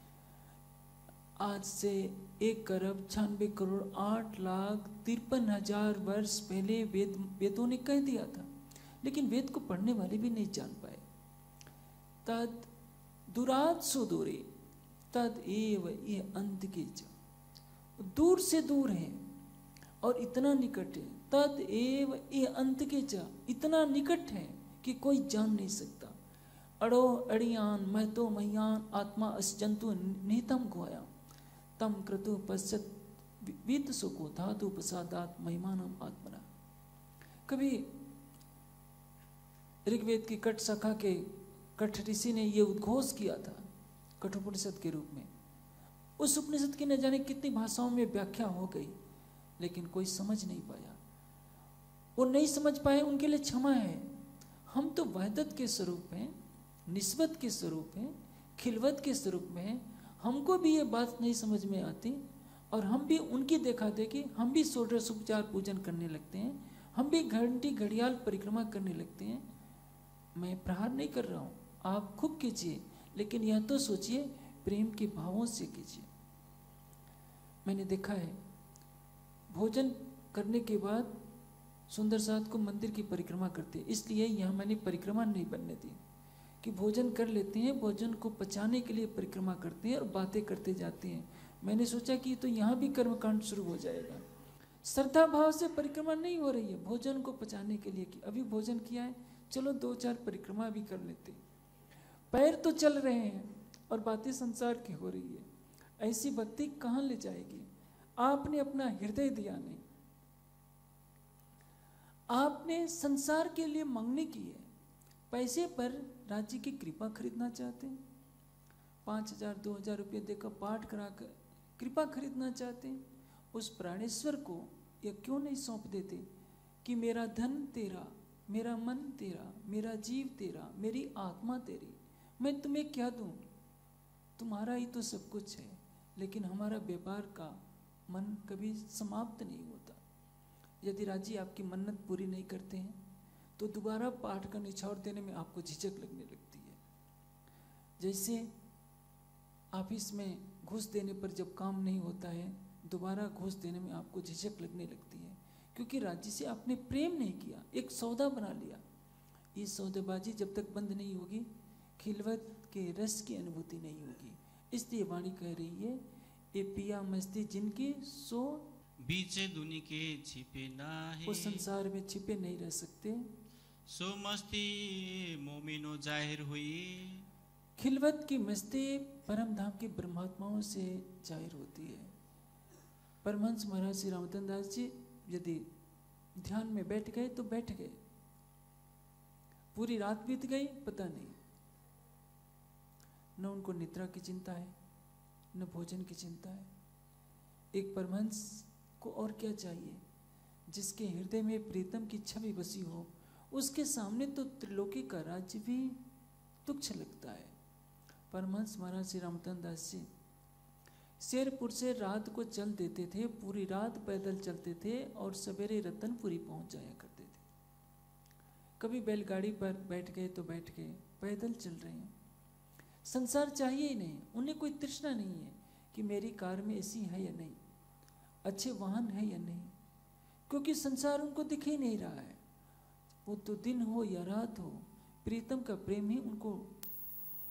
आज से एक अरब छियानवे करोड़ आठ लाख तिरपन हजार वर्ष पहले वेद वेदों ने कह दिया था, लेकिन वेद को पढ़ने वाले भी नहीं जान पाए। तद दूरात सुदूरे तद एव ये अंत के च, दूर से दूर है और इतना निकट है। तद एव ये अंत के च, इतना निकट है कि कोई जान नहीं सकता। अड़ो अड़ियान महतो महियान आत्मा अस जंतु निहितम गोया तम क्रतु पश्चत वित्त सुको धातु प्रसादात महिमानम आत्मना। कभी ऋग्वेद की कट शाखा के कठ ऋषि ने यह उद्घोष किया था कठोपनिषद के रूप में। उस उपनिषद की न जाने कितनी भाषाओं में व्याख्या हो गई, लेकिन कोई समझ नहीं पाया। वो नहीं समझ पाए, उनके लिए क्षमा है। हम तो वहदत के स्वरूप हैं, निस्बत के स्वरूप हैं, खिलवत के स्वरूप में हैं। हमको भी ये बात नहीं समझ में आती और हम भी उनकी देखा देखी, हम भी षोडश उपचार पूजन करने लगते हैं, हम भी घंटी घड़ियाल परिक्रमा करने लगते हैं। मैं प्रहार नहीं कर रहा हूँ, आप खूब कीजिए, लेकिन यह तो सोचिए प्रेम के भावों से कीजिए। मैंने देखा है भोजन करने के बाद सुंदर साथ को मंदिर की परिक्रमा करते, इसलिए यहाँ मैंने परिक्रमा नहीं बनने दी कि भोजन कर लेते हैं, भोजन को पचाने के लिए परिक्रमा करते हैं और बातें करते जाते हैं। मैंने सोचा कि तो यहाँ भी कर्मकांड शुरू हो जाएगा। श्रद्धा भाव से परिक्रमा नहीं हो रही है, भोजन को पचाने के लिए कि अभी भोजन किया है, चलो दो चार परिक्रमा भी कर लेते। पैर तो चल रहे हैं और बातें संसार की हो रही है। ऐसी भक्ति कहाँ ले जाएगी? आपने अपना हृदय दिया नहीं, आपने संसार के लिए मांगने की है। पैसे पर राज्य की कृपा खरीदना चाहते हैं, पाँच हजार दो हजार रुपये देकर पाठ कराकर कृपा खरीदना चाहते हैं। उस प्राणेश्वर को यह क्यों नहीं सौंप देते कि मेरा धन तेरा, मेरा मन तेरा, मेरा जीव तेरा, मेरी आत्मा तेरी, मैं तुम्हें क्या दूं? तुम्हारा ही तो सब कुछ है। लेकिन हमारा व्यापार का मन कभी समाप्त नहीं होता। यदि राजी आपकी मन्नत पूरी नहीं करते हैं तो दोबारा पाठ का निछावर देने में आपको झिझक लगने लगती है। जैसे ऑफिस में घूस देने पर जब काम नहीं होता है, दोबारा घूस देने में आपको झिझक लगने लगती है, क्योंकि राज्य से आपने प्रेम नहीं किया, एक सौदा बना लिया। ये सौदेबाजी जब तक बंद नहीं होगी, खिलवत के रस की अनुभूति नहीं होगी। इसलिए वाणी कह रही है, ए पिया मस्ती जिनकी सो बीचे दुनी के छिपे नाही, वो संसार में छिपे नहीं रह सकते। सो मस्ती मोमिनो जाहिर हुई, खिलवत की मस्ती परम धाम के ब्रह्मात्माओं से जाहिर होती है। परमहंस महाराज श्री रामतन दास जी यदि ध्यान में बैठ गए तो बैठ गए, पूरी रात बीत गई पता नहीं। न उनको निद्रा की चिंता है, न भोजन की चिंता है। एक परमहंस को और क्या चाहिए? जिसके हृदय में प्रीतम की छवि बसी हो, उसके सामने तो त्रिलोकी का राज्य भी तुच्छ लगता है। परमहंस महाराज श्री रामतन दास जी शेरपुर से रात को चल देते थे, पूरी रात पैदल चलते थे और सवेरे रतनपुरी पहुंच जाया करते थे। कभी बैलगाड़ी पर बैठ गए तो बैठ गए, पैदल चल रहे हैं। संसार चाहिए ही नहीं, उन्हें कोई तृष्णा नहीं है कि मेरी कार में एसी है या नहीं, अच्छे वाहन है या नहीं, क्योंकि संसार उनको दिख ही नहीं रहा है। वो तो दिन हो या रात हो, प्रीतम का प्रेम ही उनको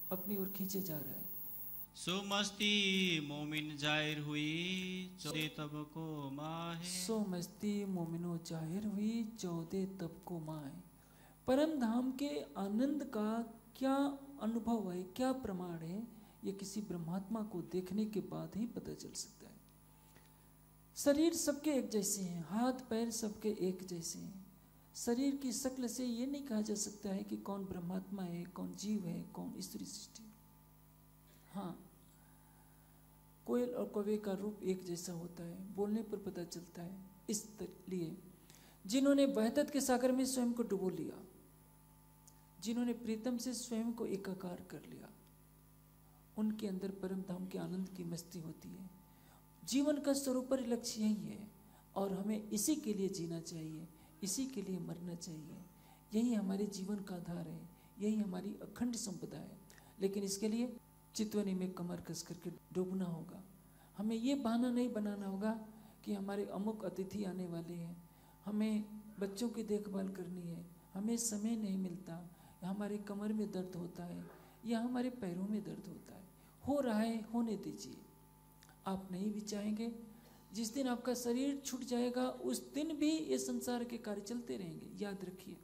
अपनी ओर खींचे जा रहा है। सो मस्ती मोमिन जाहिर हुई चौदह तबको माहे। सो मस्ती मोमिनो जाहिर हुई चौदह तबको माहे। परम धाम के आनंद का क्या अनुभव है, क्या प्रमाण है, ये किसी ब्रह्मात्मा को देखने के बाद ही पता चल सकता है। शरीर सबके एक जैसे हैं, हाथ पैर सबके एक जैसे हैं। शरीर की शक्ल से ये नहीं कहा जा सकता है कि कौन ब्रह्मात्मा है, कौन जीव है, कौन ईश्वरी सृष्टि। हाँ, कोयल और कौवे का रूप एक जैसा होता है, बोलने पर पता चलता है। इसलिए जिन्होंने वहदत के सागर में स्वयं को डुबो लिया, जिन्होंने प्रीतम से स्वयं को एकाकार कर लिया, उनके अंदर परम धाम के आनंद की मस्ती होती है। जीवन का सर्वोपरि लक्ष्य यही है और हमें इसी के लिए जीना चाहिए, इसी के लिए मरना चाहिए। यही हमारे जीवन का आधार है, यही हमारी अखंड संपदा है। लेकिन इसके लिए चितवनी में कमर कस करके डूबना होगा। हमें ये बहाना नहीं बनाना होगा कि हमारे अमुक अतिथि आने वाले हैं, हमें बच्चों की देखभाल करनी है, हमें समय नहीं मिलता, हमारे कमर में दर्द होता है या हमारे पैरों में दर्द होता है। हो रहा है, होने दीजिए। आप नहीं भी चाहेंगे, जिस दिन आपका शरीर छूट जाएगा उस दिन भी ये संसार के कार्य चलते रहेंगे। याद रखिए,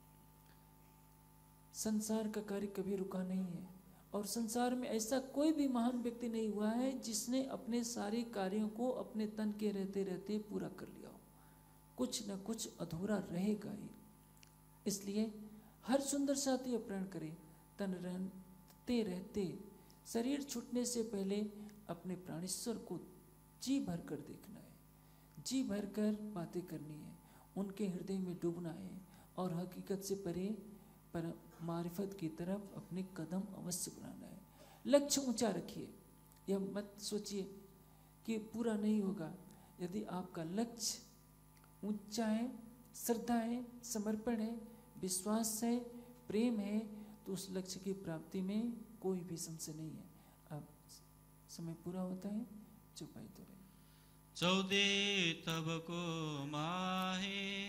संसार का कार्य कभी रुका नहीं है और संसार में ऐसा कोई भी महान व्यक्ति नहीं हुआ है जिसने अपने सारे कार्यों को अपने तन के रहते रहते पूरा कर लिया हो। कुछ न कुछ अधूरा रहेगा ही। इसलिए हर सुंदर साथी अपहरण करे, तन रहते रहते शरीर छूटने से पहले अपने प्राणेश्वर को जी भर कर देखना है, जी भर कर बातें करनी है, उनके हृदय में डूबना है और हकीकत से परे पर मारिफत की तरफ अपने कदम अवश्य बढ़ाना है। लक्ष्य ऊंचा रखिए, यह मत सोचिए कि पूरा नहीं होगा। यदि आपका लक्ष्य ऊंचा है, श्रद्धा है, समर्पण है, विश्वास है, प्रेम है, तो उस लक्ष्य की प्राप्ति में कोई भी संशय नहीं है। अब समय पूरा होता है, चुपाई तो रहे। चौदह तबको माहे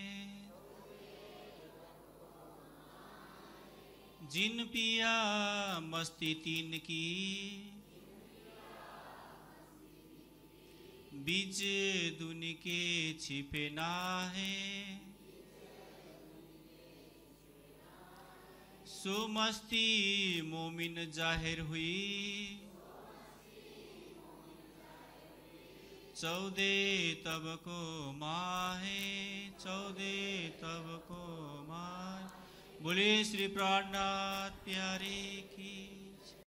जिन पिया मस्ती तीन की, बीच दुनि के छिपे ना है। सो मस्ती मोमिन जाहिर हुई चौदह तबको माहे, चौदह तबको माहे। बोले श्री प्राणनाथ प्यारे की।